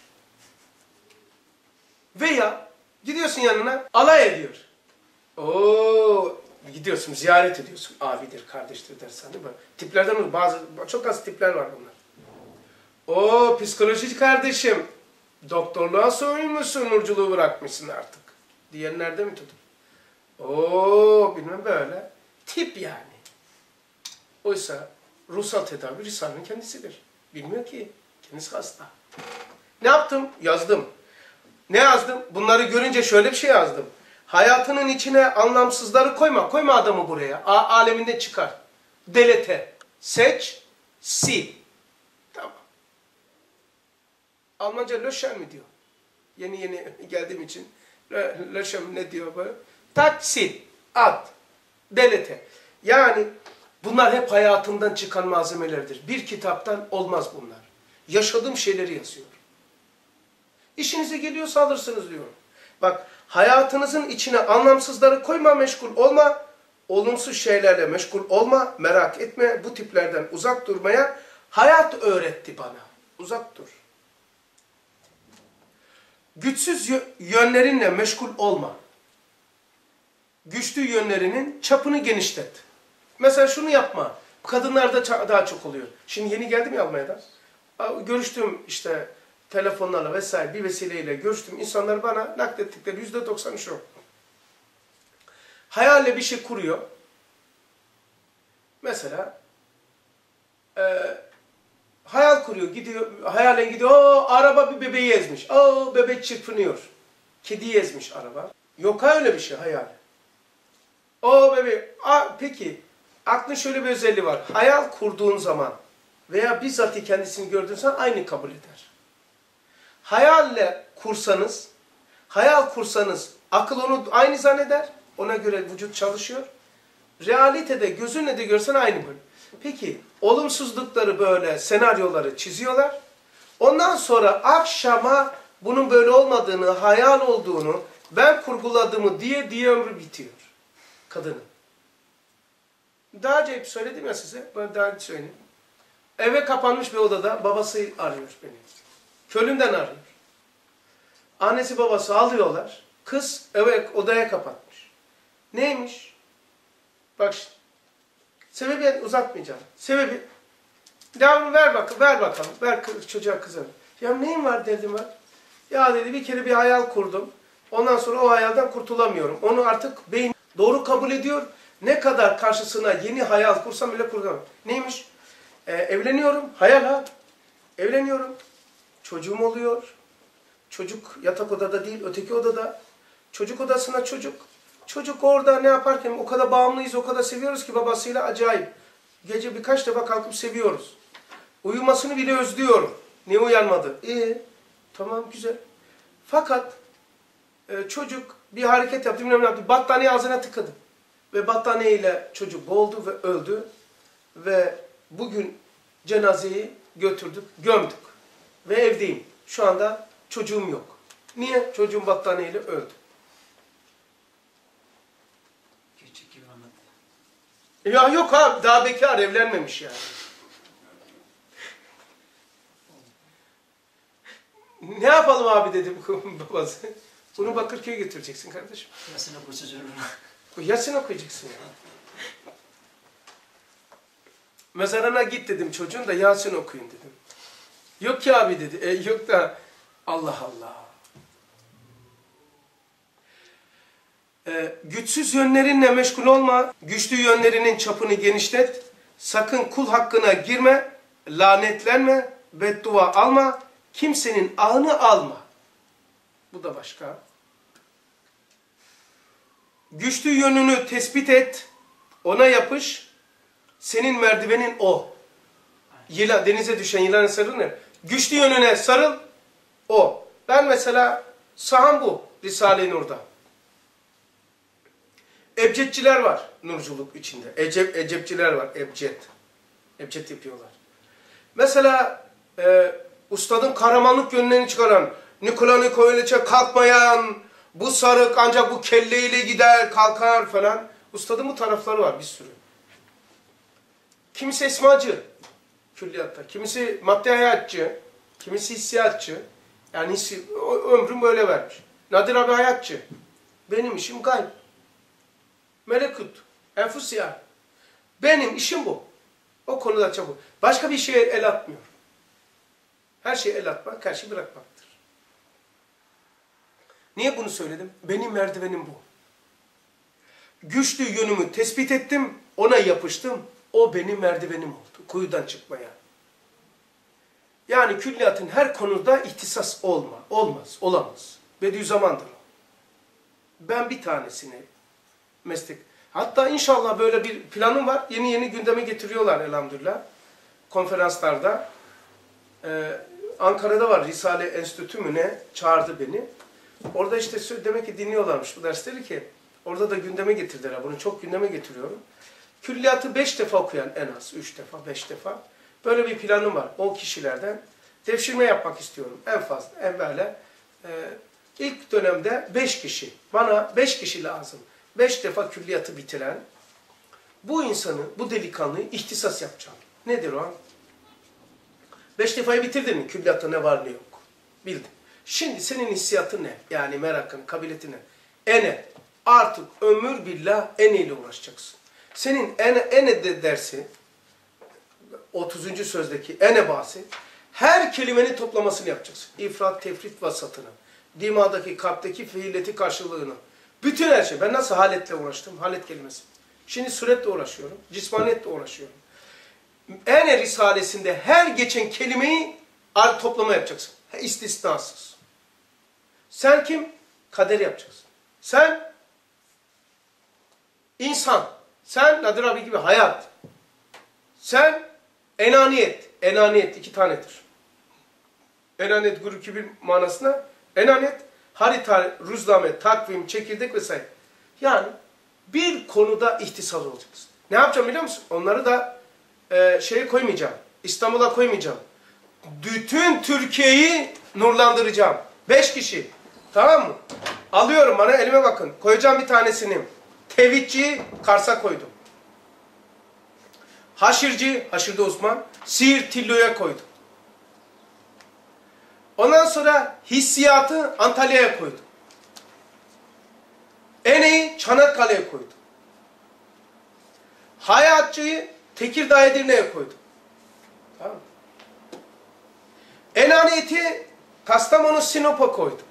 Veya gidiyorsun yanına, alay ediyor. Gidiyorsun, ziyaret ediyorsun. Abidir, kardeştir dersen değil mi? Tiplerden çok az tipler var bunlar. Psikoloji kardeşim. Doktorluğa soyunmuşsun, nurculuğu bırakmışsın artık. Diyenlerde mi tutup? Bilmem böyle. Tip yani. Oysa ruhsal tedavi Risale'nin kendisidir. Bilmiyor ki. Kendisi hasta. Ne yaptım? Yazdım. Ne yazdım? Bunları görünce şöyle bir şey yazdım. Hayatının içine anlamsızları koyma. Koyma adamı buraya. Aleminde çıkar. Delete. Seç. Sil. Tamam. Almanca löschen mi diyor? Yeni geldiğim için. Löschen ne diyor böyle? Tak, sil. At. Delete. Yani bunlar hep hayatımdan çıkan malzemelerdir. Bir kitaptan olmaz bunlar. Yaşadığım şeyleri yazıyor. İşinize geliyorsa alırsınız diyorum. Bak, hayatınızın içine anlamsızları koyma, meşgul olma. Olumsuz şeylerle meşgul olma, merak etme. Bu tiplerden uzak durmaya hayat öğretti bana. Uzak dur. Güçsüz yönlerinle meşgul olma. Güçlü yönlerinin çapını genişlet. Mesela şunu yapma. Kadınlarda daha çok oluyor. Şimdi yeni geldim ya Almanya'dan. Görüştüm işte telefonlarla vesaire bir vesileyle görüştüm. İnsanlar bana naklettikleri %90 şu. Hayalle bir şey kuruyor. Mesela hayal kuruyor, gidiyor, hayalen gidiyor. Araba bir bebeği ezmiş. Bebek çırpınıyor. Kediyi ezmiş araba. Yok öyle bir şey hayal. Bebeği. Peki, aklın şöyle bir özelliği var. Hayal kurduğun zaman veya bizzat kendisini gördüğün zaman aynı kabul eder. Hayalle kursanız, hayal kursanız akıl onu aynı zanneder. Ona göre vücut çalışıyor. Realitede gözünle de görsen aynı böyle. Peki olumsuzlukları böyle senaryoları çiziyorlar. Ondan sonra akşama bunun böyle olmadığını, hayal olduğunu, ben kurguladığımı diye ömrü bitiyor kadının. Daha acayip söyledim ya size. Ben daha önce söyleyeyim. Eve kapanmış bir odada babası arıyor beni. Kölümden arıyor. Annesi babası alıyorlar. Kız eve odaya kapatmış. Neymiş? Bak şimdi. Sebebi uzatmayacağım. Sebebi devamını ver bakalım. Ver çocuğa kıza. Ya neyin var dedim ben. Ya dedi bir kere bir hayal kurdum. Ondan sonra o hayalden kurtulamıyorum. Onu artık beyin doğru kabul ediyor. Ne kadar karşısına yeni hayal kursam bile kuramam. Neymiş? Evleniyorum. Hayal ha. Evleniyorum. Çocuğum oluyor. Çocuk yatak odada değil, öteki odada. Çocuk odasına çocuk. Çocuk orada ne yaparken o kadar bağımlıyız, o kadar seviyoruz ki babasıyla acayip. Gece birkaç defa kalkıp seviyoruz. Uyumasını bile özlüyorum. Niye uyanmadı? Tamam güzel. Fakat çocuk bir hareket yaptı, bilmem ne yaptı. Battaniye ağzına tıkadı. Ve battaniyeyle çocuk boğuldu ve öldü. Ve bugün cenazeyi götürdük, gömdük. Ve evdeyim. Şu anda çocuğum yok. Niye? Çocuğum battaniyeyle öldü. Küçük gibi anlattı. Ya yok abi, daha bekar, evlenmemiş yani. Ne yapalım abi dedim babası. Bunu Bakırköy'e götüreceksin kardeşim. Yasin oku çocuğunu. Yasin okuyacaksın ya. Mezarına git dedim, çocuğun da Yasin okuyun dedim. Yok ki abi dedi. Yok da Allah Allah. Güçsüz yönlerinle meşgul olma. Güçlü yönlerinin çapını genişlet. Sakın kul hakkına girme. Lanetlenme. Beddua alma. Kimsenin ahını alma. Bu da başka. Güçlü yönünü tespit et. Ona yapış. Senin merdivenin o. Yılan, denize düşen yılana sarılır. Güçlü yönüne sarıl. O. Ben mesela saham bu Risale-i Nur'da. Ebcedçiler var nurculuk içinde. Ecepçiler var. Ebced yapıyorlar. Mesela ustadın kahramanlık yönlerini çıkaran, Nikola Nikoliç'e kalkmayan, bu sarık ancak bu kelleyle gider, kalkar falan. Ustadın bu tarafları var bir sürü. Kimisi esmacı külliyatta, kimisi madde hayatçı, kimisi hissiyatçı. Yani ömrüm böyle vermiş. Nadir abi hayatçı. Benim işim gayb. Melekut, enfusiyar. Benim işim bu. O konuda çabuk. Başka bir şeye el atmıyor. Her şeye el atmak, her şeyi bırakmaktır. Niye bunu söyledim? Benim merdivenim bu. Güçlü yönümü tespit ettim, ona yapıştım. O benim merdivenim oldu. Kuyudan çıkmaya. Yani külliyatın her konuda ihtisas olmaz. Bediüzzaman'dır o. ben bir tanesini meslek. Hatta inşallah böyle bir planım var. Yeni yeni gündeme getiriyorlar elhamdülillah. Konferanslarda. Ankara'da var Risale Enstitü mü ne? Çağırdı beni. Orada işte demek ki dinliyorlarmış bu dersleri ki orada da gündeme getirdiler. Bunu çok gündeme getiriyorum. Külliyatı 5 defa okuyan en az 3 defa 5 defa. Böyle bir planım var. O kişilerden devşirme yapmak istiyorum. En fazla. En böyle ilk dönemde 5 kişi. Bana 5 kişi lazım. 5 defa külliyatı bitiren bu insanı, bu delikanlıyı ihtisas yapacağım. Nedir o? 5 defayı bitirdin mi? Külliyatta ne var ne yok. Bildin. Şimdi senin hissiyatın ne? Yani merakın, kabiliyetin ne? Ene. Artık ömür billah ene ile uğraşacaksın. Senin ene de dersi 30. sözdeki ene bahsi her kelimenin toplamasını yapacaksın. İfrat, tefrit vasatını. Dimadaki, kalpteki fiileti karşılığını. Bütün her şey. Ben nasıl haletle uğraştım? Halet kelimesi. Şimdi suretle uğraşıyorum. Cismaniyetle uğraşıyorum. Ene Risalesinde her geçen kelimeyi toplama yapacaksın. İstisnasız. Sen kim? Kader yapacaksın. Sen insan. Sen Nadir abi gibi hayat. Sen enaniyet. Enaniyet 2 tanedir. Enaniyet grup kibir manasına. Enaniyet harita, rüzname, takvim, çekirdek vesaire. Yani bir konuda ihtisas olacaksın. Ne yapacağım biliyor musun? Onları da şeye koymayacağım. İstanbul'a koymayacağım. Bütün Türkiye'yi nurlandıracağım. 5 kişi. Tamam mı? Alıyorum bana elime bakın. Koyacağım bir tanesini. Tevhidciyi Kars'a koydum. Haşirci, haşirde uzman. Siirt Tillo'ya koydum. Ondan sonra hissiyatı Antalya'ya koydum. Ene'yi Çanakkale'ye koydum. Hayatçıyı Tekirdağ Edirne'ye koydum. Tamam mı? Enaniyeti Kastamonu Sinop'a koydum.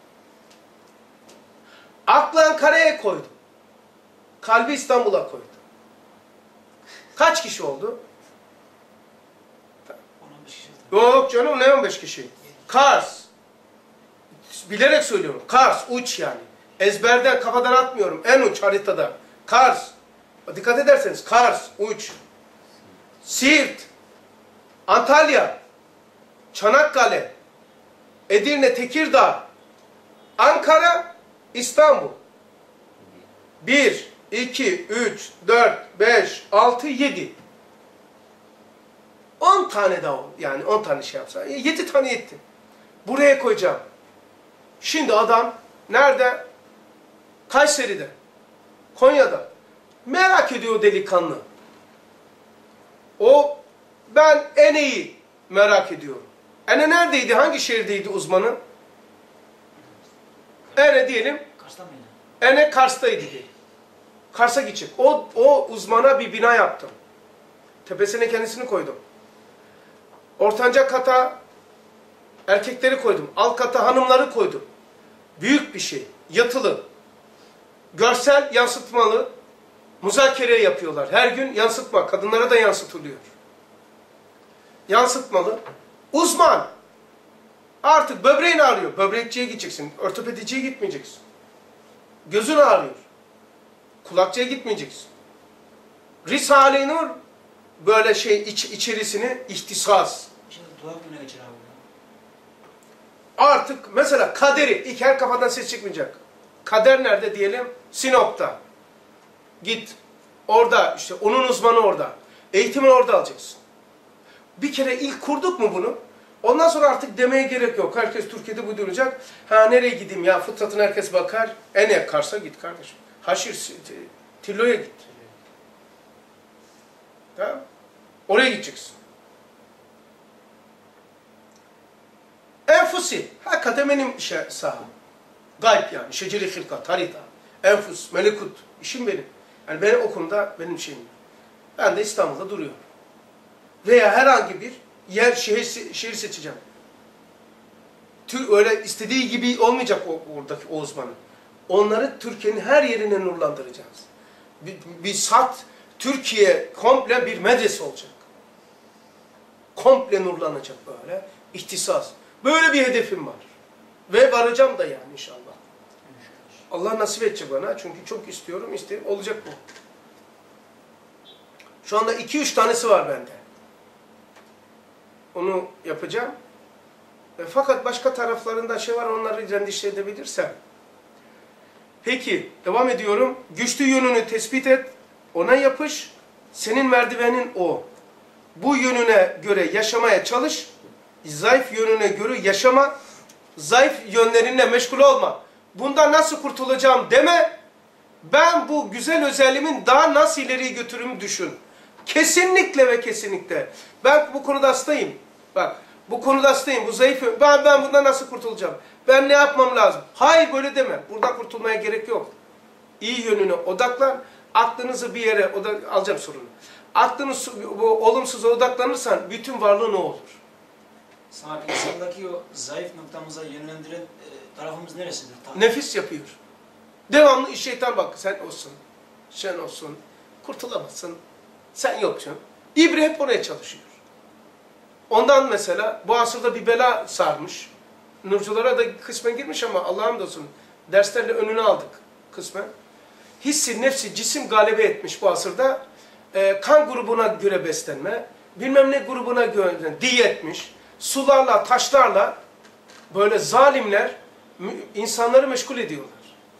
Aklı Ankara'ya koydum. Kalbi İstanbul'a koydum. Kaç kişi oldu? 15 kişi. Yok canım ne 15 kişi? Kars. Bilerek söylüyorum. Kars uç yani. Ezberden kafadan atmıyorum. En uç haritada. Kars. Dikkat ederseniz Kars uç. Siirt. Antalya. Çanakkale. Edirne, Tekirdağ. Ankara, İstanbul. 1, 2, 3, 4, 5, 6, 7. 10 tane daha oldu. Yani 10 tane şey yapsa. 7 tane yetti. Buraya koyacağım. Şimdi adam nerede? Kayseri'de. Konya'da. Merak ediyor delikanlı. Ben Ene'yi merak ediyorum. Ene neredeydi? Hangi şehirdeydi uzmanı? Ene diyelim. Kars'ta mıydı? Ene Kars'taydı diyelim. Kars'a gidecek. O uzmana bir bina yaptım. Tepesine kendisini koydum. Ortanca kata erkekleri koydum. Alt kata hanımları koydum. Büyük bir şey. Yatılı. Görsel yansıtmalı. Muzakere yapıyorlar. Her gün yansıtma. Kadınlara da yansıtılıyor. Yansıtmalı. Uzman. Artık böbreğin ağrıyor. Böbrekçiye gideceksin. Ortopediciye gitmeyeceksin. Gözün ağrıyor. Kulakçıya gitmeyeceksin. Risale-i Nur böyle içerisine ihtisas. Şimdi dua gününe geçer abi. Artık mesela kaderi ilk her kafadan ses çıkmayacak. Kader nerede diyelim? Sinop'ta. Git. Orada işte onun uzmanı orada. Eğitimini orada alacaksın. Bir kere ilk kurduk mu bunu? Ondan sonra artık demeye gerek yok. Herkes Türkiye'de bu duyulacak. Ha nereye gideyim ya? Fıtratına herkes bakar. Ene Kars'a git kardeşim. Haşir Tillo'ya git. Tamam. Oraya gideceksin. Enfusi. Hakikaten benim saham. Gayb yani. Şeceri hilkat, harita. Enfus, melekut. İşim benim. Yani benim o konuda benim şeyim. Ben de İstanbul'da duruyorum. Veya herhangi bir şehir seçeceğim. Öyle istediği gibi olmayacak oradaki o uzmanın. Onları Türkiye'nin her yerine nurlandıracağız. Türkiye komple bir medrese olacak. Komple nurlanacak böyle. İhtisas. Böyle bir hedefim var. Ve varacağım da yani inşallah. Allah nasip edecek bana. Çünkü çok istiyorum. Olacak bu. Şu anda 2-3 tanesi var bende. Onu yapacağım. Fakat başka taraflarında şey var, onları endişe edebilirsem. Peki, devam ediyorum. Güçlü yönünü tespit et, ona yapış. Senin merdivenin o. Bu yönüne göre yaşamaya çalış. Zayıf yönüne göre yaşama. Zayıf yönlerinle meşgul olma. Bundan nasıl kurtulacağım deme. Ben bu güzel özelliğimin daha nasıl ileriye götürürüm düşün. Kesinlikle ve kesinlikle. Ben bu konuda hastayım. Bak, bu konuda hastayım. Bu zayıf yön. Ben bundan nasıl kurtulacağım? Ben ne yapmam lazım? Hayır, böyle deme. Buradan kurtulmaya gerek yok. İyi yönüne odaklan. Aklınızı bir yere alacağım sorunu. Aklınız bu olumsuza odaklanırsan bütün varlığın o olur. Sana insandaki o zayıf noktamıza yönlendiren tarafımız neresidir? Nefis yapıyor. Devamlı şeytan bak, sen olsun, sen olsun, kurtulamazsın, sen yoksun. İbre hep oraya çalışıyor. Ondan mesela bu asırda bir bela sarmış. Nurculara da kısmen girmiş ama Allah'a hamdolsun derslerle önüne aldık kısmen. Hissi, nefsi, cisim galebe etmiş bu asırda. Kan grubuna göre beslenme, bilmem ne grubuna göre diyetmiş. Sularla, taşlarla böyle zalimler insanları meşgul ediyorlar.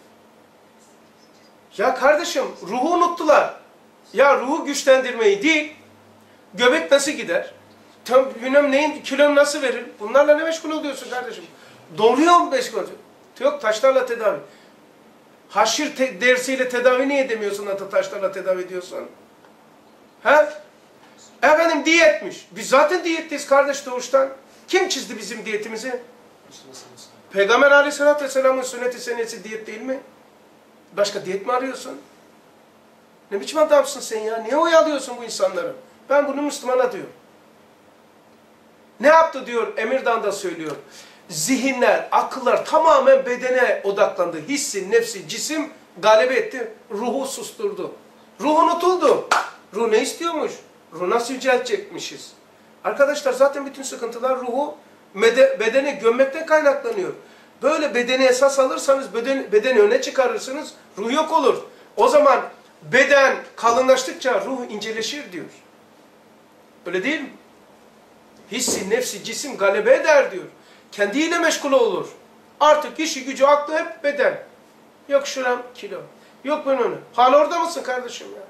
Ya kardeşim, ruhu unuttular. Ya ruhu güçlendirmeyi değil, göbek nasıl gider? Bilmem neyin, kilon nasıl verir? Bunlarla ne meşgul oluyorsun kardeşim? Doğruyor mu meşgul oluyorsun? Yok, taşlarla tedavi. Haşir dersiyle tedavi niye edemiyorsun da taşlarla tedavi ediyorsun? He? Efendim diyetmiş. Biz zaten diyetteyiz kardeş doğuştan. Kim çizdi bizim diyetimizi? Peygamber Aleyhisselatü Vesselam'ın sünnet-i senesi diyet değil mi? Başka diyet mi arıyorsun? Ne biçim adamsın sen ya? Niye oyalıyorsun bu insanları? Ben bunu Müslümana diyorum. Ne yaptı diyor, Emirdan da söylüyor. Zihinler, akıllar tamamen bedene odaklandı. Hissi, nefsi, cisim galebe etti. Ruhu susturdu. Ruh unutuldu. Ruh ne istiyormuş? Ruh nasıl yüceltecekmişiz? Arkadaşlar zaten bütün sıkıntılar ruhu bedene gömmekten kaynaklanıyor. Böyle bedeni esas alırsanız, bedeni öne çıkarırsınız, ruh yok olur. O zaman beden kalınlaştıkça ruh inceleşir diyor. Öyle değil mi? Hissi, nefsi, cisim galebe eder diyor. Kendiyle meşgul olur. Artık işi, gücü, aklı hep beden. Yok şuram kilo. Yok ben onu. Hala orada mısın kardeşim ya?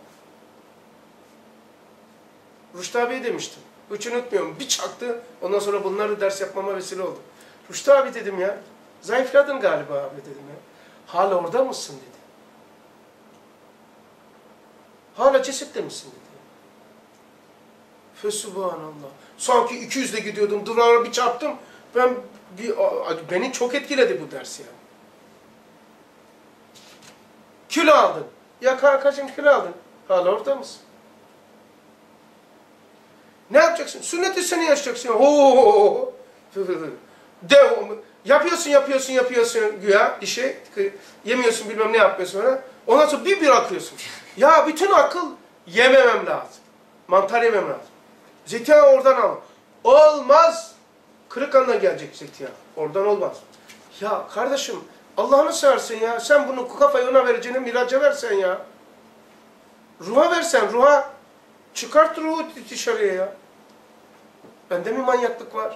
Rüştü abi demiştim. Hiç unutmuyorum. Bir çaktı. Ondan sonra bunları ders yapmama vesile oldu. Rüştü abi dedim ya. Zayıfladın galiba abi dedim ya. Hala orada mısın dedi. Hala cesette misin dedi. Fesubhanallah. Sanki 200'de gidiyordum. Duvara bir çarptım. Beni çok etkiledi bu ders yani. Kilo aldın. Ya kankacığım kilo aldın. Hala orada mısın? Ne yapacaksın? Sünnet-i seni yaşayacaksın. Ho. Devam. Yapıyorsun güya işe. Yemiyorsun bilmem ne yapmıyorsun falan. Ondan sonra bir akıyorsun. Ya bütün akıl yememem lazım. Mantar yemem lazım. Zeytinyağı oradan al. Olmaz. Kırıkhan'dan gelecek zeytinyağı. Oradan olmaz. Ya kardeşim Allah'ını seversen ya. Sen bunu kafayı ona vereceğine miraca versen ya. Ruha versen ruha. Çıkart ruhu dışarıya ya. Bende mi manyaklık var?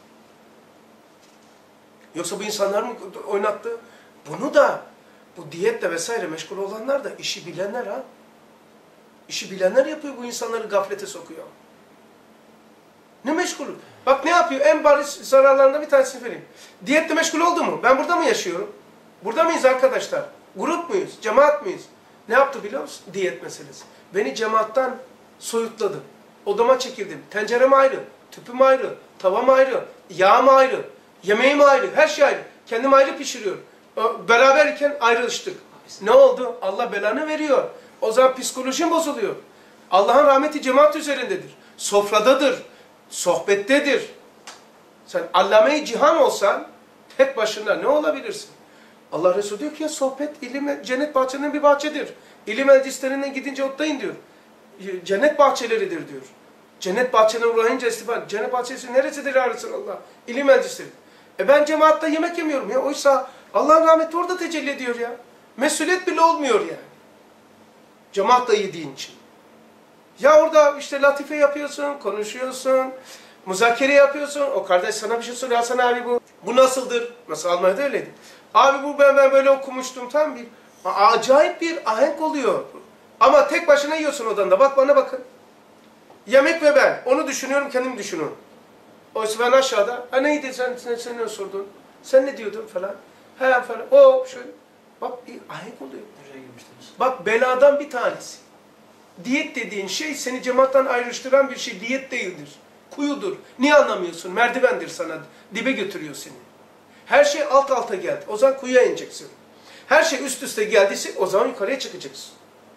Yoksa bu insanlar mı oynattı? Bunu da, bu diyetle vesaire meşgul olanlar da işi bilenler ha. İşi bilenler yapıyor, bu insanları gaflete sokuyor. Ne meşgul? Bak ne yapıyor? En bariz zararlarından bir tanesini vereyim. Diyetle meşgul oldu mu? Ben burada mı yaşıyorum? Burada mıyız arkadaşlar? Grup muyuz? Cemaat miyiz? Ne yaptı biliyor musun? Diyet meselesi. Beni cemaattan soyutladı. Odama çekildim. Tencerem ayrı, tüpüm ayrı, tavam ayrı, yağım ayrı, yemeğim ayrı, her şey ayrı. Kendim ayrı pişiriyorum. Beraberken ayrılıştık. Ne oldu? Allah belanı veriyor. O zaman psikolojim bozuluyor. Allah'ın rahmeti cemaat üzerindedir. Sofradadır. Sohbettedir. Sen allame-i cihan olsan tek başına ne olabilirsin? Allah Resulü diyor ki ya sohbet ilim, cennet bahçelerinin bir bahçedir. İlim meclislerinden gidince otlayın diyor. Cennet bahçeleridir diyor. Cennet bahçelerine uğrayınca istifade. Cennet bahçesi neresidir ya Resulallah? İlim meclisleri. Ben cemaatte yemek yemiyorum ya. Oysa Allah'ın rahmeti orada tecelli ediyor ya. Mesuliyet bile olmuyor yani. Cemaatle yediğin için. Ya orada işte latife yapıyorsun, konuşuyorsun, müzakere yapıyorsun. O kardeş sana bir şey soruyor. Hasan abi bu nasıldır? Mesela Almanya'da öyleydi. Abi bu ben böyle okumuştum. Tam bir acayip bir ahenk oluyor. Ama tek başına yiyorsun odanda. Bak bana bakın. Yemek ve ben. Onu düşünüyorum, kendim düşünüyorum. Oysa ben aşağıda. Ha neydi sen ne sordun? Sen ne diyordun falan. He falan. O şöyle. Bak bir ahenk oluyor. Nereye girmiştiniz? Bak beladan bir tanesi. Diyet dediğin şey seni cemaatten ayrıştıran bir şey. Diyet değildir. Kuyudur. Niye anlamıyorsun? Merdivendir sana. Dibe götürüyor seni. Her şey alt alta geldi. O zaman kuyuya ineceksin. Her şey üst üste geldiyse o zaman yukarıya çıkacaksın.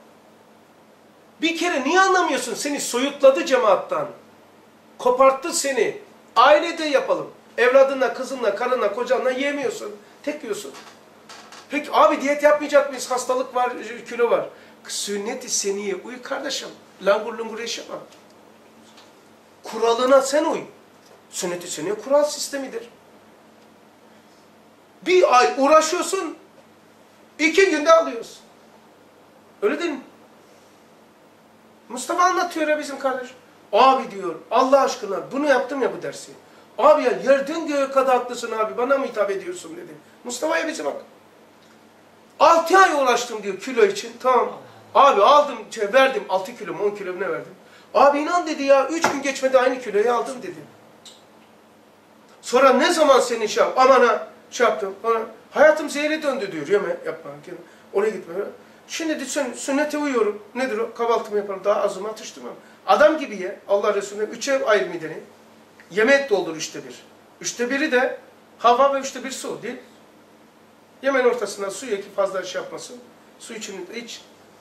Bir kere niye anlamıyorsun? Seni soyutladı cemaattan. Koparttı seni. Ailede yapalım. Evladınla, kızınla, karınla, kocanla yiyemiyorsun. Tek yiyorsun. Peki abi diyet yapmayacak mıyız? Hastalık var, kilo var. Sünnet-i seniye uy kardeşim. Langur lungur yaşama. Kuralına sen uy. Sünnet-i seniye kural sistemidir. Bir ay uğraşıyorsun, 2 günde alıyorsun. Öyle değil mi? Mustafa anlatıyor ya bizim kardeş. Abi diyor Allah aşkına bunu yaptım ya bu dersi. Abi ya yerden göğe kadar haklısın abi bana mı hitap ediyorsun dedi. Mustafa'ya bize bak. 6 ay uğraştım diyor kilo için. Tamam. Abi aldım verdim 6 kilo mu 10 kilo mu ne verdim. Abi inan dedi ya 3 gün geçmedi aynı kiloyu aldım dedi. Sonra ne zaman senin aman ha yaptım. Ona, hayatım zehre döndü diyor. Yeme yapma. Oraya gitme. Şimdi sünnete uyuyorum. Nedir o? Kahvaltımı yaparım. Daha azımı atıştırmam. Adam gibi ye. Allah Resulü'ne 3'e ayır mideni. Yemek doldur 1/3. 1/3'i de hava ve 1/3 su değil. Yemeğin ortasından su ye ki fazla yapmasın. Su için iç.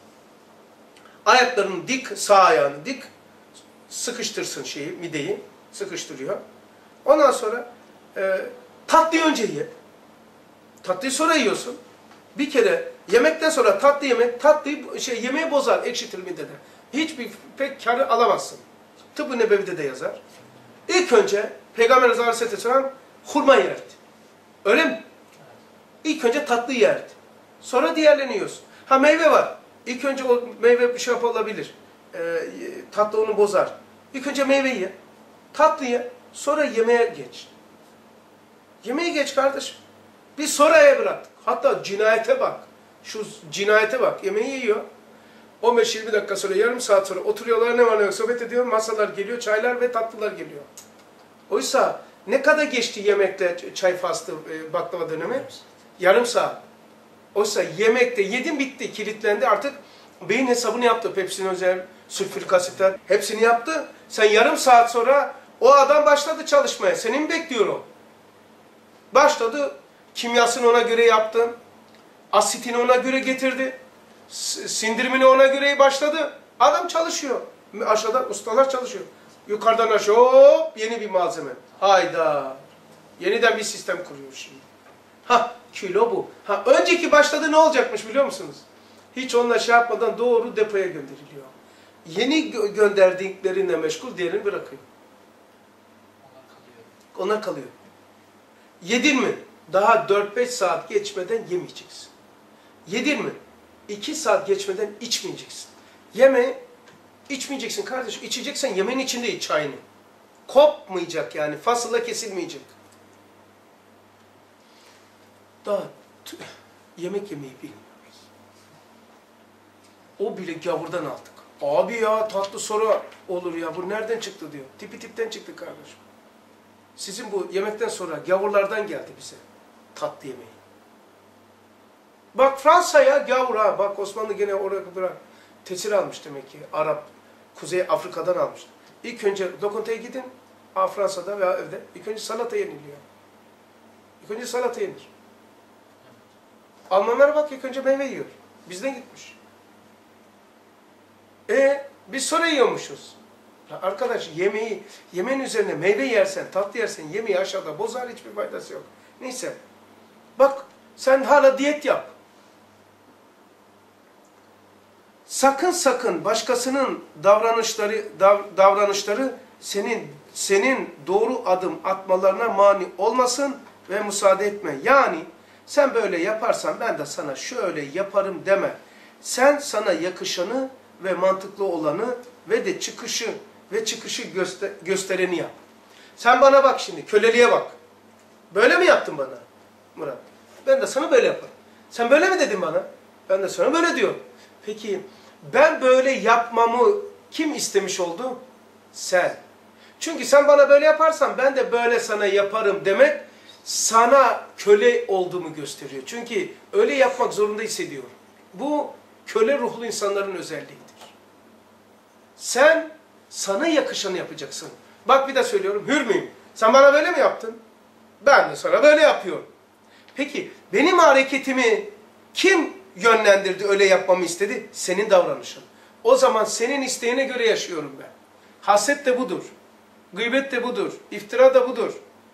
Ayaklarını dik, sağ ayağını dik. Sıkıştırsın mideyi. Sıkıştırıyor. Ondan sonra tatlıyı önce ye. Tatlıyı sonra yiyorsun. Bir kere yemekten sonra tatlı yemek, yemeği bozar, ekşitir midede. Hiçbir pek kârı alamazsın. Tıbbı Nebevi'de de yazar. İlk önce Peygamber Aleyhisselam hurma yerdi. Öyle mi? İlk önce tatlı yerdi. Sonra diğerlerini yiyorsun. Ha meyve var. İlk önce o meyve bir şey yapabilir. Tatlı onu bozar. İlk önce meyveyi ye. Tatlı ye. Sonra yemeğe geç. Yemeğe geç kardeşim. Bir sonraya bıraktık. Hatta cinayete bak. Şu cinayete bak. Yemeği yiyor. 15-20 dakika sonra, yarım saat sonra oturuyorlar, ne var ne yok sohbet ediyor. Masalar geliyor, çaylar ve tatlılar geliyor. Oysa ne kadar geçti yemekle çay faslı baklava dönemi? Yarım saat. Oysa yemekte yedim bitti, kilitlendi artık. Beyin hesabını yaptı. Pepsin özel, sülfürik asitler hepsini yaptı. Sen yarım saat sonra o adam başladı çalışmaya. Seni mi bekliyor o? Başladı. Kimyasını ona göre yaptı. Asitini ona göre getirdi. Sindirimini ona göre başladı. Adam çalışıyor. Aşağıdan ustalar çalışıyor. Yukarıdan aşağı hop yeni bir malzeme. Hayda. Yeniden bir sistem kuruyor şimdi. Kilo bu. Önceki başladı ne olacakmış biliyor musunuz? Hiç onunla yapmadan doğru depoya gönderiliyor. Yeni gönderdiklerine meşgul, diğerini bırakıyor. Onlar kalıyor. Yedin mi? Daha 4-5 saat geçmeden yemeyeceksin. Yedin mi? 2 saat geçmeden içmeyeceksin. Yeme, içmeyeceksin kardeşim. İçeceksen yemeğin içinde iç çayını. Kopmayacak yani. Fasıla kesilmeyecek. Daha yemek yemeyi bilmiyoruz. O bile gavurdan aldık. Abi ya tatlı sonra olur ya. Bu nereden çıktı diyor. Tipi tipten çıktı kardeşim. Sizin bu yemekten sonra gavurlardan geldi bize. Tatlı yemeği. Bak Fransa'ya gavur ha. Bak Osmanlı gene oraya kadar tesir almış demek ki. Arap, Kuzey Afrika'dan almış. İlk önce lokantaya gidin. Fransa'da veya evde. İlk önce salata yeniliyor. İlk önce salata yenir. Almanlara bak ilk önce meyve yiyor. Bizden gitmiş. Biz sonra yiyormuşuz. Arkadaş yemeğin üzerine meyve yersen, tatlı yersen yemeği aşağıda bozar, hiçbir faydası yok. Neyse. Bak sen hala diyet yap. Sakın başkasının davranışları senin doğru adım atmalarına mani olmasın ve müsaade etme. Yani Sen böyle yaparsan ben de sana şöyle yaparım deme. Sen sana yakışanı ve mantıklı olanı ve de çıkışı göstereni yap. Sen bana bak şimdi, köleliğe bak. Böyle mi yaptın bana Murat? Ben de sana böyle yaparım. Sen böyle mi dedin bana? Ben de sana böyle diyorum. Peki ben böyle yapmamı kim istemiş oldu? Sen. Çünkü sen bana böyle yaparsan ben de böyle sana yaparım demek sana köle olduğumu gösteriyor. Çünkü öyle yapmak zorunda hissediyorum. Bu köle ruhlu insanların özelliğidir. Sen sana yakışanı yapacaksın. Bak bir de söylüyorum, hür müyüm? Sen bana böyle mi yaptın? Ben de sana böyle yapıyorum. Peki benim hareketimi kim yönlendirdi, öyle yapmamı istedi? Senin davranışın. O zaman senin isteğine göre yaşıyorum ben. Haset de budur. Gıybet de budur. İftira da budur.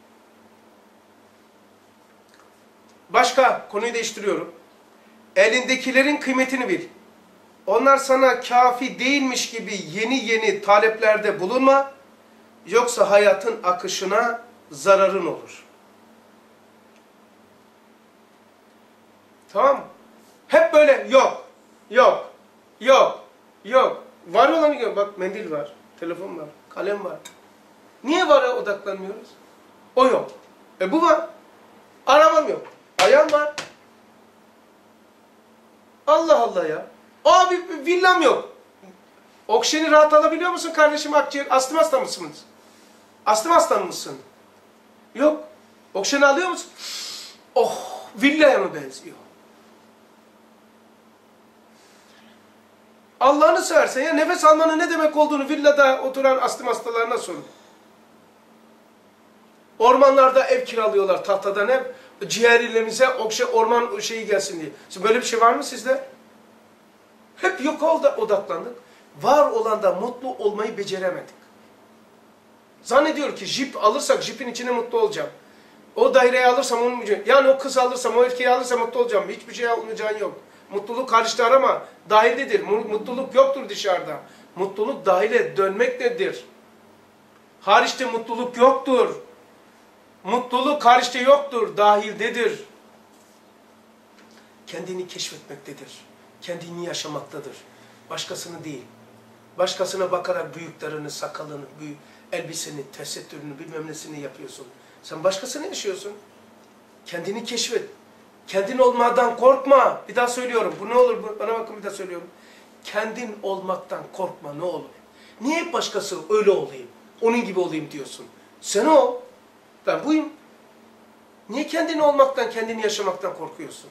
Başka, konuyu değiştiriyorum. Elindekilerin kıymetini bil. Onlar sana kafi değilmiş gibi yeni yeni taleplerde bulunma. Yoksa hayatın akışına zararın olur. Tamam mı? Hep böyle yok, yok, yok, yok. Var olanı gör. Bak mendil var, telefon var, kalem var. Niye vara odaklanmıyoruz? O yok. Bu var. Arabam yok. Ayağım var. Allah Allah ya. Abi villam yok. Oksijeni rahat alabiliyor musun kardeşim akciğer? Astım hasta mısınız? Astım hasta mısın? Yok. Oksijeni alıyor musun? Oh, villaya mı benziyor? Allah'ını seversen ya, nefes almanın ne demek olduğunu villada oturan astım hastalarına sorun. Ormanlarda ev kiralıyorlar, tahtadan ev. Ciğerlerimize orman şeyi gelsin diye. Şimdi böyle bir şey var mı sizde? Hep yok odaklandık. Var olanda mutlu olmayı beceremedik. Zannediyor ki jip alırsak jipin içine mutlu olacağım. O daireyi alırsam onun için, yani o kız alırsam, o erkeği alırsam mutlu olacağım. Hiçbir şey olmayacağın yok. Mutluluk karşıda arama. Dahildedir. Mutluluk yoktur dışarıda. Mutluluk dahile dönmek nedir? Hariçte mutluluk yoktur. Mutluluk hariçte yoktur. Dahildedir. Kendini keşfetmektedir. Kendini yaşamaktadır. Başkasını değil. Başkasına bakarak bıyıklarını, sakalını, elbiseni, tesettürünü, bilmem nesini yapıyorsun. Sen başkasını yaşıyorsun. Kendini keşfet. Kendin olmadan korkma. Bir daha söylüyorum. Bu ne olur? Bana bakın, bir daha söylüyorum. Kendin olmaktan korkma, ne olur. Niye hep başkası öyle olayım, onun gibi olayım diyorsun? Sen o. Ben buyum. Niye kendin olmaktan, kendini yaşamaktan korkuyorsun?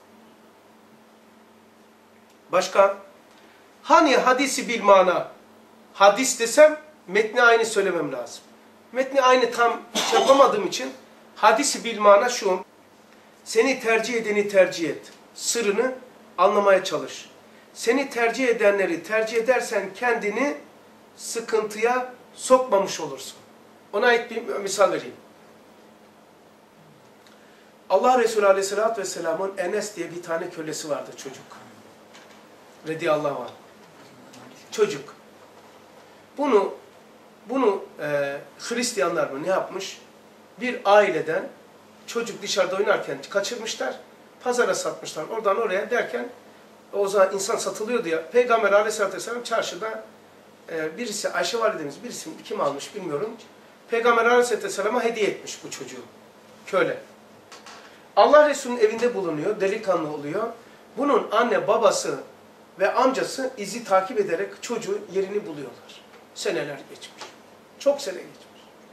Başka? Hani hadisi bil mana. Hadis desem metni aynı söylemem lazım. Metni aynı tam yapamadığım için hadisi bil mana şu. Seni tercih edeni tercih et. Sırrını anlamaya çalış. Seni tercih edenleri tercih edersen kendini sıkıntıya sokmamış olursun. Ona ait bir misal vereyim. Allah Resulü Aleyhisselatü Vesselam'ın Enes diye bir tane kölesi vardı, çocuk. Radiyallahu anh. Çocuk. Bunu Hristiyanlar mı ne yapmış? Bir aileden çocuk dışarıda oynarken kaçırmışlar, pazara satmışlar. Oradan oraya derken, o zaman insan satılıyordu ya. Peygamber Aleyhisselatü Vesselam çarşıda birisi, Ayşe validemiz, birisi kim almış bilmiyorum. Peygamber Aleyhisselatü Vesselam'a hediye etmiş bu çocuğu. Köle. Allah Resulü'nün evinde bulunuyor, delikanlı oluyor. Bunun anne, babası ve amcası izi takip ederek çocuğun yerini buluyorlar. Seneler geçmiş. Çok sene geçmiş.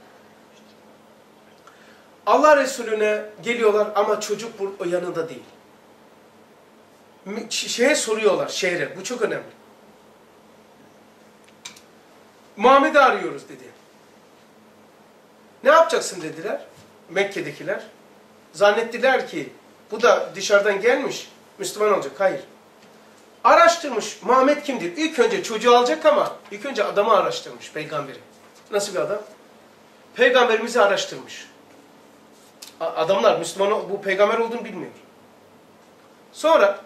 Allah Resulüne geliyorlar ama çocuk o yanında değil. Şeye soruyorlar, şehre. Bu çok önemli. Muhammed'i arıyoruz dedi. Ne yapacaksın dediler Mekke'dekiler. Zannettiler ki bu da dışarıdan gelmiş, Müslüman olacak. Hayır. Araştırmış, Muhammed kimdir? İlk önce çocuğu alacak ama ilk önce adamı araştırmış, peygamberi. Nasıl bir adam? Peygamberimizi araştırmış. Adamlar Müslüman, bu peygamber olduğunu bilmiyor. Sonra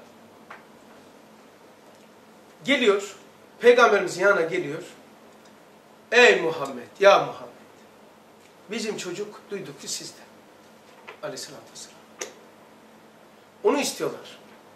geliyor, peygamberimizin yanına geliyor. Ey Muhammed, ya Muhammed. Bizim çocuk duyduk ki sizde. Aleyhisselatü Vesselam. Onu istiyorlar.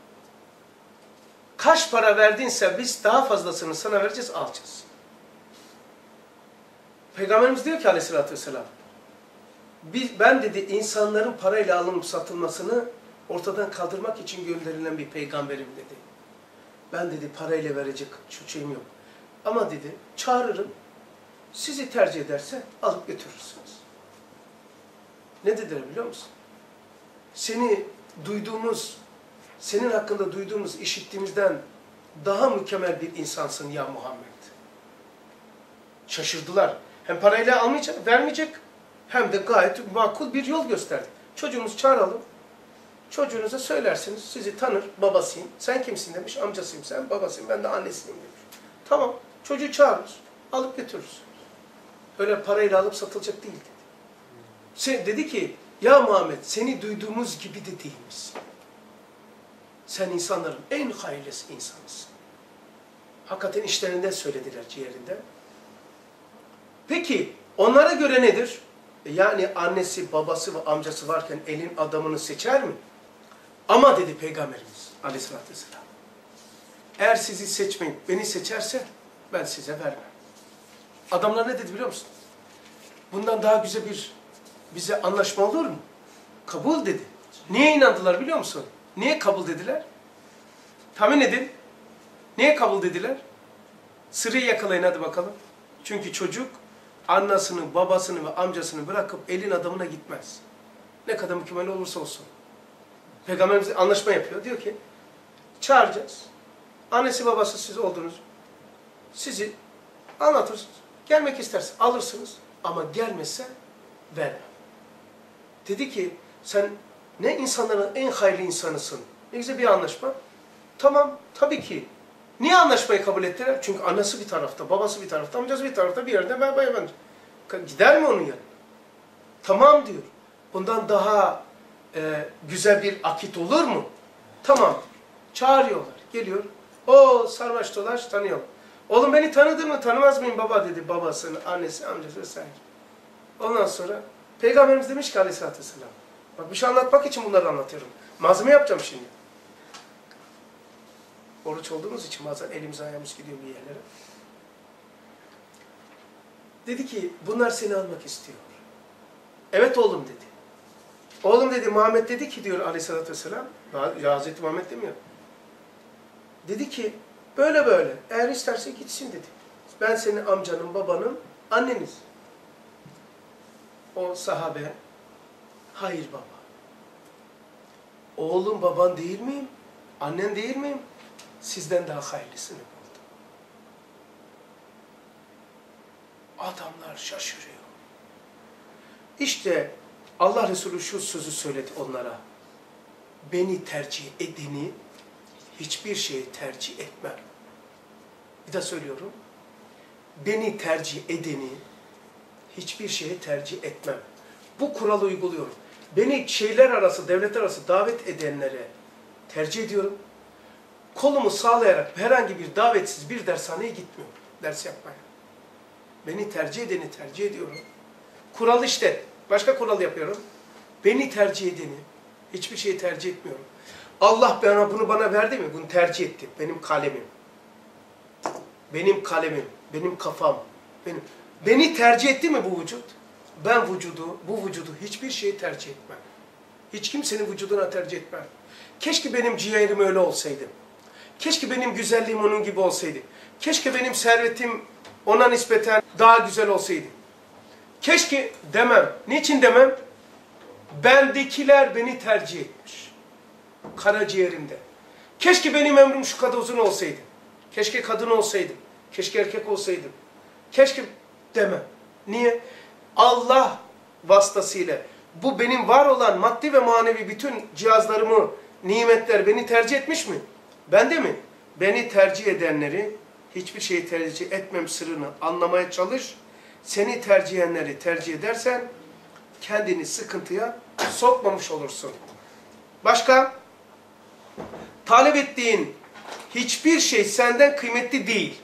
Kaç para verdinse biz daha fazlasını sana vereceğiz, alacağız. Peygamberimiz diyor ki aleyhissalatü vesselam, ben dedi insanların parayla alınıp satılmasını ortadan kaldırmak için gönderilen bir peygamberim dedi. Ben dedi parayla verecek şu şeyim yok. Ama dedi çağırırım, sizi tercih ederse alıp götürürsünüz. Ne dediler biliyor musun? Seni duyduğumuz, senin hakkında duyduğumuz, işittiğimizden daha mükemmel bir insansın ya Muhammed. Şaşırdılar. Hem parayla almayacak, vermeyecek, hem de gayet makul bir yol gösterdi. Çocuğumuzu çağıralım, çocuğunuza söylersiniz, sizi tanır, babasıyım. Sen kimsin demiş, amcasıyım, sen babasıyım, ben de annesiyim demiş. Tamam, çocuğu çağırırız, alıp götürürüz. Öyle parayla alıp satılacak değil dedi. Dedi ki, ya Muhammed seni duyduğumuz gibi de değilmişsin. Sen insanların en hayırlısı insanısın. Hakikaten işlerinden söylediler, ciğerinden. Peki onlara göre nedir? Yani annesi, babası ve amcası varken elin adamını seçer mi? Ama dedi Peygamberimiz aleyhissalatü vesselam, eğer sizi seçmeyip beni seçerse ben size vermem. Adamlar ne dedi biliyor musun? Bundan daha güzel bir bize anlaşma olur mu? Kabul dedi. Niye inandılar biliyor musun? Niye kabul dediler? Tahmin edin. Niye kabul dediler? Sırrı yakalayın hadi bakalım. Çünkü çocuk annesini, babasını ve amcasını bırakıp elin adamına gitmez. Ne kadar mükemmel olursa olsun. Peygamberimiz anlaşma yapıyor. Diyor ki çağıracağız. Annesi babası siz oldunuz. Sizi anlatırsınız. Gelmek isterse alırsınız. Ama gelmezse vermem. Dedi ki sen ne insanların en hayırlı insanısın. Ne güzel bir anlaşma. Tamam tabii ki. Niye anlaşmayı kabul ettiler? Çünkü annesi bir tarafta, babası bir tarafta, amcası bir tarafta, bir yerde ben. Gider mi onun yanına? Tamam diyor. Bundan daha güzel bir akit olur mu? Tamam. Çağırıyorlar. Geliyor. O sarmaş dolaş tanıyor. Oğlum beni tanıdın mı? Tanımaz mıyım baba dedi. Babasını, annesi, amcası vesaire. Ondan sonra Peygamberimiz demiş ki aleyhissalatü vesselam. Bak bir şey anlatmak için bunları anlatıyorum. Malzeme yapacağım şimdi. Oruç olduğumuz için bazen elimiz ayağımız gidiyor bir yerlere. Dedi ki bunlar seni almak istiyor. Evet oğlum dedi. Oğlum dedi Muhammed dedi ki diyor aleyhissalatü vesselam. Ya Hazreti Muhammed demiyor. Dedi ki böyle böyle eğer isterse gitsin dedi. Ben senin amcanın, babanın, anneniz. O sahabe hayır baba. Oğlum baban değil miyim? Annen değil miyim? Sizden daha hayırlısını buldum. Adamlar şaşırıyor. İşte Allah Resulü şu sözü söyledi onlara. Beni tercih edeni hiçbir şeyi tercih etmem. Bir daha söylüyorum. Beni tercih edeni hiçbir şeyi tercih etmem. Bu kuralı uyguluyorum. Beni şehirler arası, devletler arası davet edenlere tercih ediyorum. Kolumu sağlayarak herhangi bir davetsiz bir dershaneye gitmiyorum. Ders yapmaya. Beni tercih edeni tercih ediyorum. Kural işte. Başka kural yapıyorum. Beni tercih edeni hiçbir şeyi tercih etmiyorum. Allah bunu bana verdi mi? Bunu tercih etti. Benim kalemim. Benim kalemim. Benim kafam. Beni tercih etti mi bu vücut? Ben bu vücudu hiçbir şeyi tercih etmem. Hiç kimsenin vücuduna tercih etmem. Keşke benim ciğerim öyle olsaydı. Keşke benim güzelliğim onun gibi olsaydı. Keşke benim servetim ona nispeten daha güzel olsaydı. Keşke demem. Niçin demem? Bendekiler beni tercih etmiş. Karaciğerimde. Keşke benim ömrüm şu kadar uzun olsaydı. Keşke kadın olsaydım. Keşke erkek olsaydım. Keşke demem. Niye? Allah vasıtasıyla bu benim var olan maddi ve manevi bütün cihazlarımı, nimetler beni tercih etmiş mi? Ben de mi? Beni tercih edenleri hiçbir şeyi tercih etmem sırrını anlamaya çalış. Seni tercih edenleri tercih edersen kendini sıkıntıya sokmamış olursun. Başka? Talep ettiğin hiçbir şey senden kıymetli değil.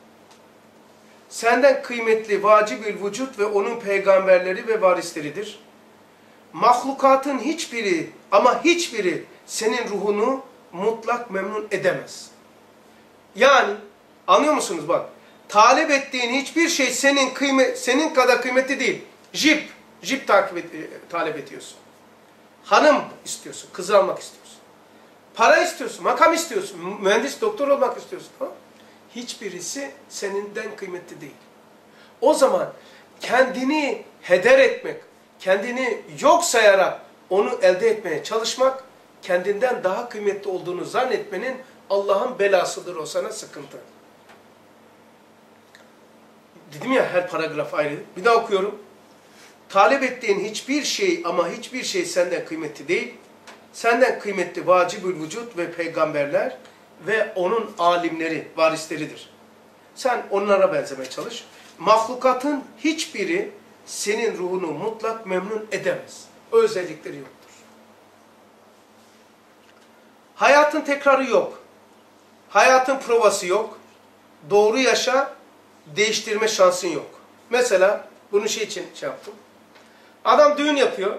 Senden kıymetli vacibül vücut ve onun peygamberleri ve varisleridir. Mahlukatın hiçbiri ama hiçbiri senin ruhunu mutlak memnun edemez. Yani anlıyor musunuz bak? Talep ettiğin hiçbir şey senin kadar kıymetli değil. Jip talep ediyorsun. Hanım istiyorsun, kız almak istiyorsun. Para istiyorsun, makam istiyorsun, mühendis, doktor olmak istiyorsun. Hiçbirisi seninden kıymetli değil. O zaman kendini heder etmek, kendini yok sayarak onu elde etmeye çalışmak, kendinden daha kıymetli olduğunu zannetmenin Allah'ın belasıdır, o sana sıkıntı. Dedim ya her paragraf ayrı. Bir daha okuyorum. Talep ettiğin hiçbir şey ama hiçbir şey senden kıymetli değil. Senden kıymetli vacibül vücut ve peygamberler ve onun alimleri, varisleridir. Sen onlara benzemeye çalış. Mahlukatın hiçbiri senin ruhunu mutlak memnun edemez. O özellikleri yoktur. Hayatın tekrarı yok. Hayatın provası yok. Doğru yaşa, değiştirme şansın yok. Mesela bunu şey için yaptım. Adam düğün yapıyor.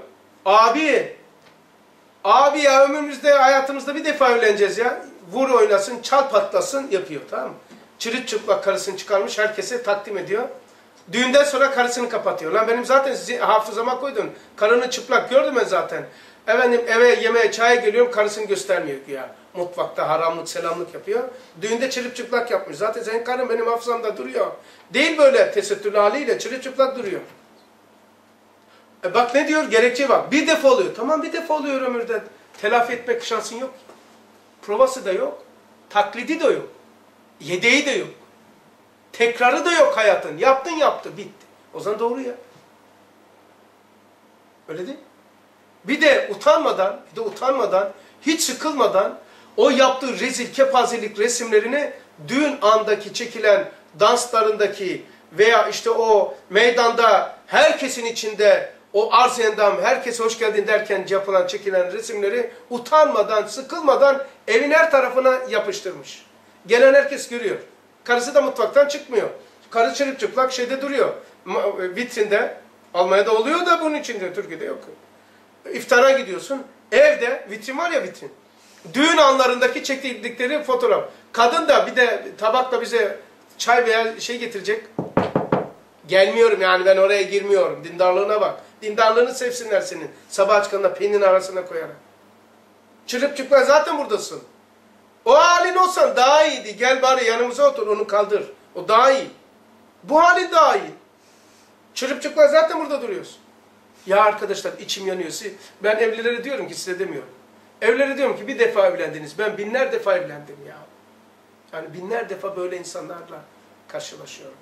Abi ya ömrümüzde, hayatımızda bir defa evleneceğiz ya. Vur oynasın, çal patlasın yapıyor, tamam mı? Çırılçıplak karısını çıkarmış, herkese takdim ediyor. Düğünden sonra karısını kapatıyor. Lan benim zaten hafızama koydun. Karını çıplak gördüm ben zaten. Efendim eve yemeğe, çaya geliyorum, karısını göstermiyor ya. Mutfakta haramlık, selamlık yapıyor. Düğünde çırılçıplak yapmış. Zaten senin karın benim hafızamda duruyor. Değil böyle tesettürlü haliyle, çırılçıplak duruyor. Bak ne diyor? Gerekçe bak. Bir defa oluyor. Tamam bir defa oluyor ömürde. Telafi etmek şansın yok. Provası da yok. Taklidi de yok. Yedeği de yok. Tekrarı da yok hayatın. Yaptın bitti. O zaman doğru ya. Öyle değil mi? Bir de utanmadan, hiç sıkılmadan o yaptığı rezil kepazelik resimlerini düğün andaki çekilen danslarındaki veya işte o meydanda herkesin içinde o arz endam, herkese hoş geldin derken yapılan, çekilen resimleri utanmadan, sıkılmadan evin her tarafına yapıştırmış. Gelen herkes görüyor. Karısı da mutfaktan çıkmıyor. Karı çırılçıplak şeyde duruyor. Vitrinde. Almanya'da oluyor da bunun içinde, Türkiye'de yok. İftara gidiyorsun. Evde, vitrin var ya vitrin. Düğün anlarındaki çektikleri fotoğraf. Kadın da bir de tabakla bize çay veya şey getirecek. Gelmiyorum yani, ben oraya girmiyorum. Dindarlığına bak. Dindarlığını sevsinler senin. Sabah çıkanda peynirin arasına koyarak. Çırılçıplak zaten buradasın. O halin olsan daha iyiydi. Gel bari yanımıza otur, onu kaldır. O daha iyi. Bu halin daha iyi. Çırılçıplak zaten burada duruyorsun. Ya arkadaşlar içim yanıyor. Ben evlilere diyorum ki, size demiyorum. Evlilere diyorum ki bir defa evlendiniz. Ben binler defa evlendim ya. Yani binler defa böyle insanlarla karşılaşıyorum.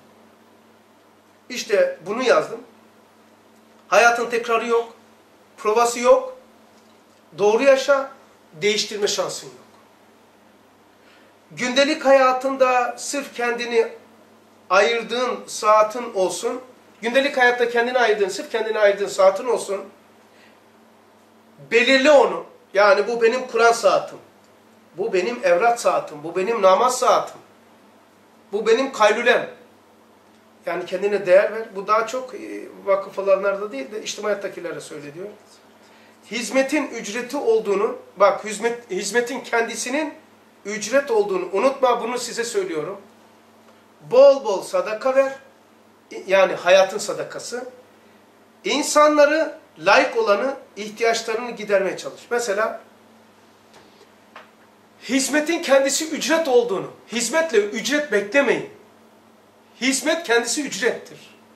İşte bunu yazdım. Hayatın tekrarı yok. Provası yok. Doğru yaşa, değiştirme şansın yok. Gündelik hayatında sırf kendini ayırdığın saatin olsun. Gündelik hayatta kendini ayırdığın, sırf kendini ayırdığın saatin olsun. Belirle onu. Yani bu benim Kur'an saatim. Bu benim evrat saatim. Bu benim namaz saatim. Bu benim kaylülem. Yani kendine değer ver. Bu daha çok vakıf alanlarda değil de içtimaiyattakilere söyleniyor. Hizmetin ücreti olduğunu, bak hizmetin kendisinin ücret olduğunu unutma, bunu size söylüyorum. Bol bol sadaka ver. Yani hayatın sadakası. İnsanları, layık olanı, ihtiyaçlarını gidermeye çalış. Mesela hizmetin kendisi ücret olduğunu, hizmetle ücret beklemeyin. Hizmet kendisi ücrettir.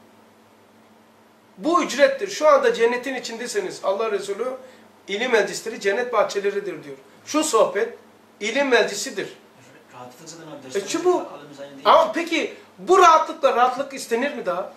Bu ücrettir. Şu anda cennetin içindeseniz Allah Resulü ilim meclisleri cennet bahçeleridir diyor. Şu sohbet ilim meclisidir. Bu. Ama peki bu rahatlık istenir mi daha?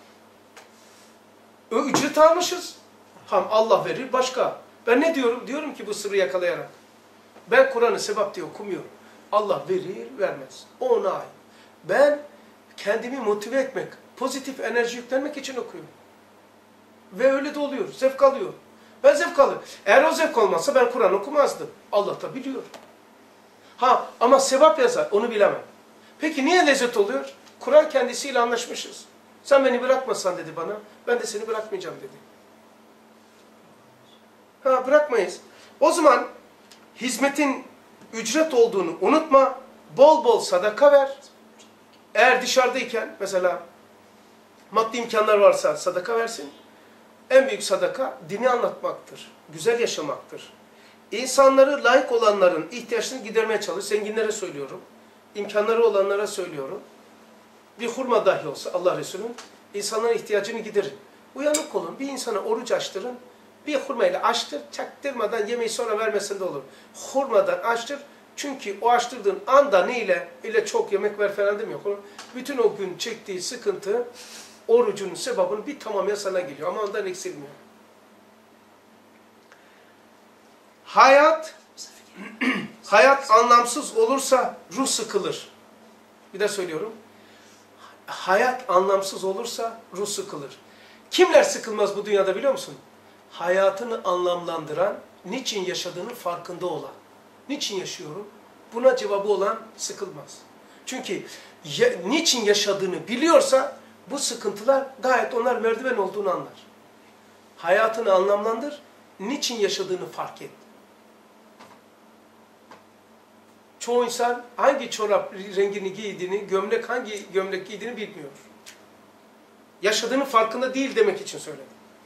Ücret almışız. Allah verir başka. Ben ne diyorum? Diyorum ki bu sırrı yakalayarak. Ben Kur'an'ı sebap diye okumuyorum. Allah verir vermez. O ona ait. Ben kendimi motive etmek, pozitif enerji yüklenmek için okuyorum. Ve öyle de oluyor. Zevk alıyorum. Ben zevk alıyorum. Eğer o zevk olmazsa ben Kur'an okumazdım. Allah da biliyor. Ama sevap yazar. Onu bilemem. Peki niye lezzet oluyor? Kur'an kendisiyle anlaşmışız. Sen beni bırakmasan dedi bana. Ben de seni bırakmayacağım dedi. Bırakmayız. O zaman Hizmetin ücret olduğunu unutma. Bol bol sadaka ver. Eğer dışarıdayken mesela maddi imkanlar varsa sadaka versin. En büyük sadaka dini anlatmaktır. Güzel yaşamaktır. İnsanları, layık olanların ihtiyaçlarını gidermeye çalış. Zenginlere söylüyorum. İmkanları olanlara söylüyorum. Bir hurma dahi olsa Allah Resulü'nün insanların ihtiyacını giderin. Uyanık olun. Bir insana oruç açtırın. Bir hurmayla açtır. Çaktırmadan yemeği sonra vermesen de olur. Hurmadan açtır. Çünkü o açtırdığın anda neyle? İle çok yemek ver falan demiyor. Bütün o gün çektiği sıkıntı orucunun sevabının bir tamamen sana geliyor. Ama ondan eksilmiyor. Hayat anlamsız olursa ruh sıkılır. Bir de söylüyorum. Hayat anlamsız olursa ruh sıkılır. Kimler sıkılmaz bu dünyada biliyor musun? Hayatını anlamlandıran, niçin yaşadığının farkında olan. Niçin yaşıyorum? Buna cevabı olan sıkılmaz. Çünkü niçin yaşadığını biliyorsa bu sıkıntılar gayet onlar merdiven olduğunu anlar. Hayatını anlamlandır, niçin yaşadığını fark et. Çoğu insan hangi çorap rengini giydiğini, hangi gömlek giydiğini bilmiyor. Yaşadığının farkında değil demek için söyledim.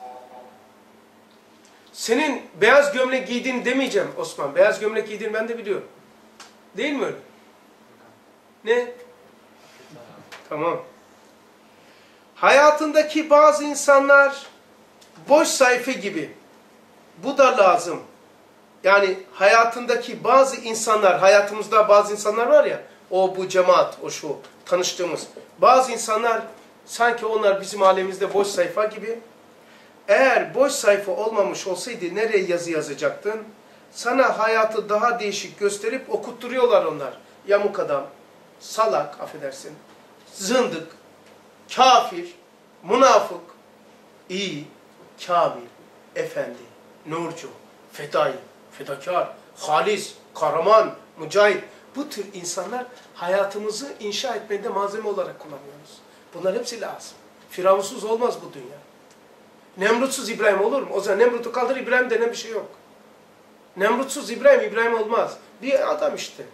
Senin beyaz gömlek giydiğini demeyeceğim Osman. Beyaz gömlek giydiğini ben de biliyorum. Değil mi öyle? Ne? Tamam. Hayatındaki bazı insanlar boş sayfa gibi. Bu da lazım. Yani hayatındaki bazı insanlar, hayatımızda bazı insanlar var ya, o bu cemaat, o şu tanıştığımız. Bazı insanlar sanki onlar bizim alemimizde boş sayfa gibi. Eğer boş sayfa olmamış olsaydı nereye yazı yazacaktın? Sana hayatı daha değişik gösterip okutturuyorlar onlar. Yamuk adam, salak, affedersin, zındık, kafir, münafık, iyi, kamil, efendi, nurcu, fedai, fedakar, halis, kahraman, mücahit. Bu tür insanlar hayatımızı inşa etmede malzeme olarak kullanıyoruz. Bunlar hepsi lazım. Firavunsuz olmaz bu dünya. Nemrutsuz İbrahim olur mu? O zaman Nemrut'u kaldır, İbrahim denen bir şey yok. Nemrutsuz İbrahim olmaz. Bir adam işte.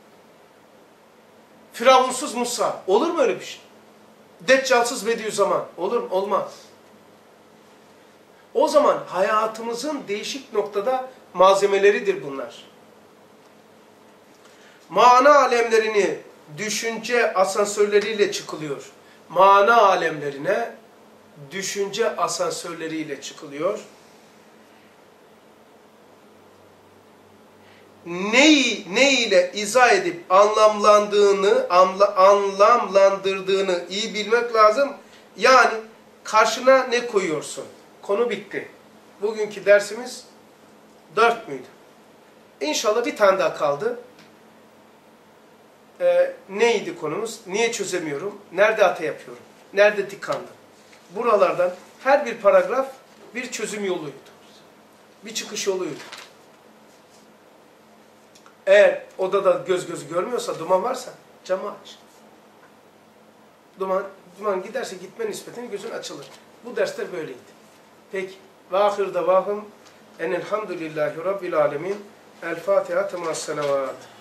Firavunsuz Musa. Olur mu öyle bir şey? Deccalsız Bediüzzaman. Olur mu? Olmaz. O zaman hayatımızın değişik noktada malzemeleridir bunlar. Mana alemlerini düşünce asansörleriyle çıkılıyor. Mana alemlerine düşünce asansörleriyle çıkılıyor. Ne ile izah edip anlamlandırdığını iyi bilmek lazım. Yani karşına ne koyuyorsun? Konu bitti. Bugünkü dersimiz 4 müydü? İnşallah bir tane daha kaldı. Neydi konumuz? Niye çözemiyorum? Nerede hata yapıyorum? Nerede tıkandım? Buralardan her bir paragraf bir çözüm yoluydu. Bir çıkış yoluydu. Eğer odada göz gözü görmüyorsa, duman varsa camı aç. Duman giderse gitme nispetine gözün açılır. Bu dersler böyleydi. Peki. Ve ahir davahum enelhamdülillahi rabbil alemin. El Fatiha temas selavat.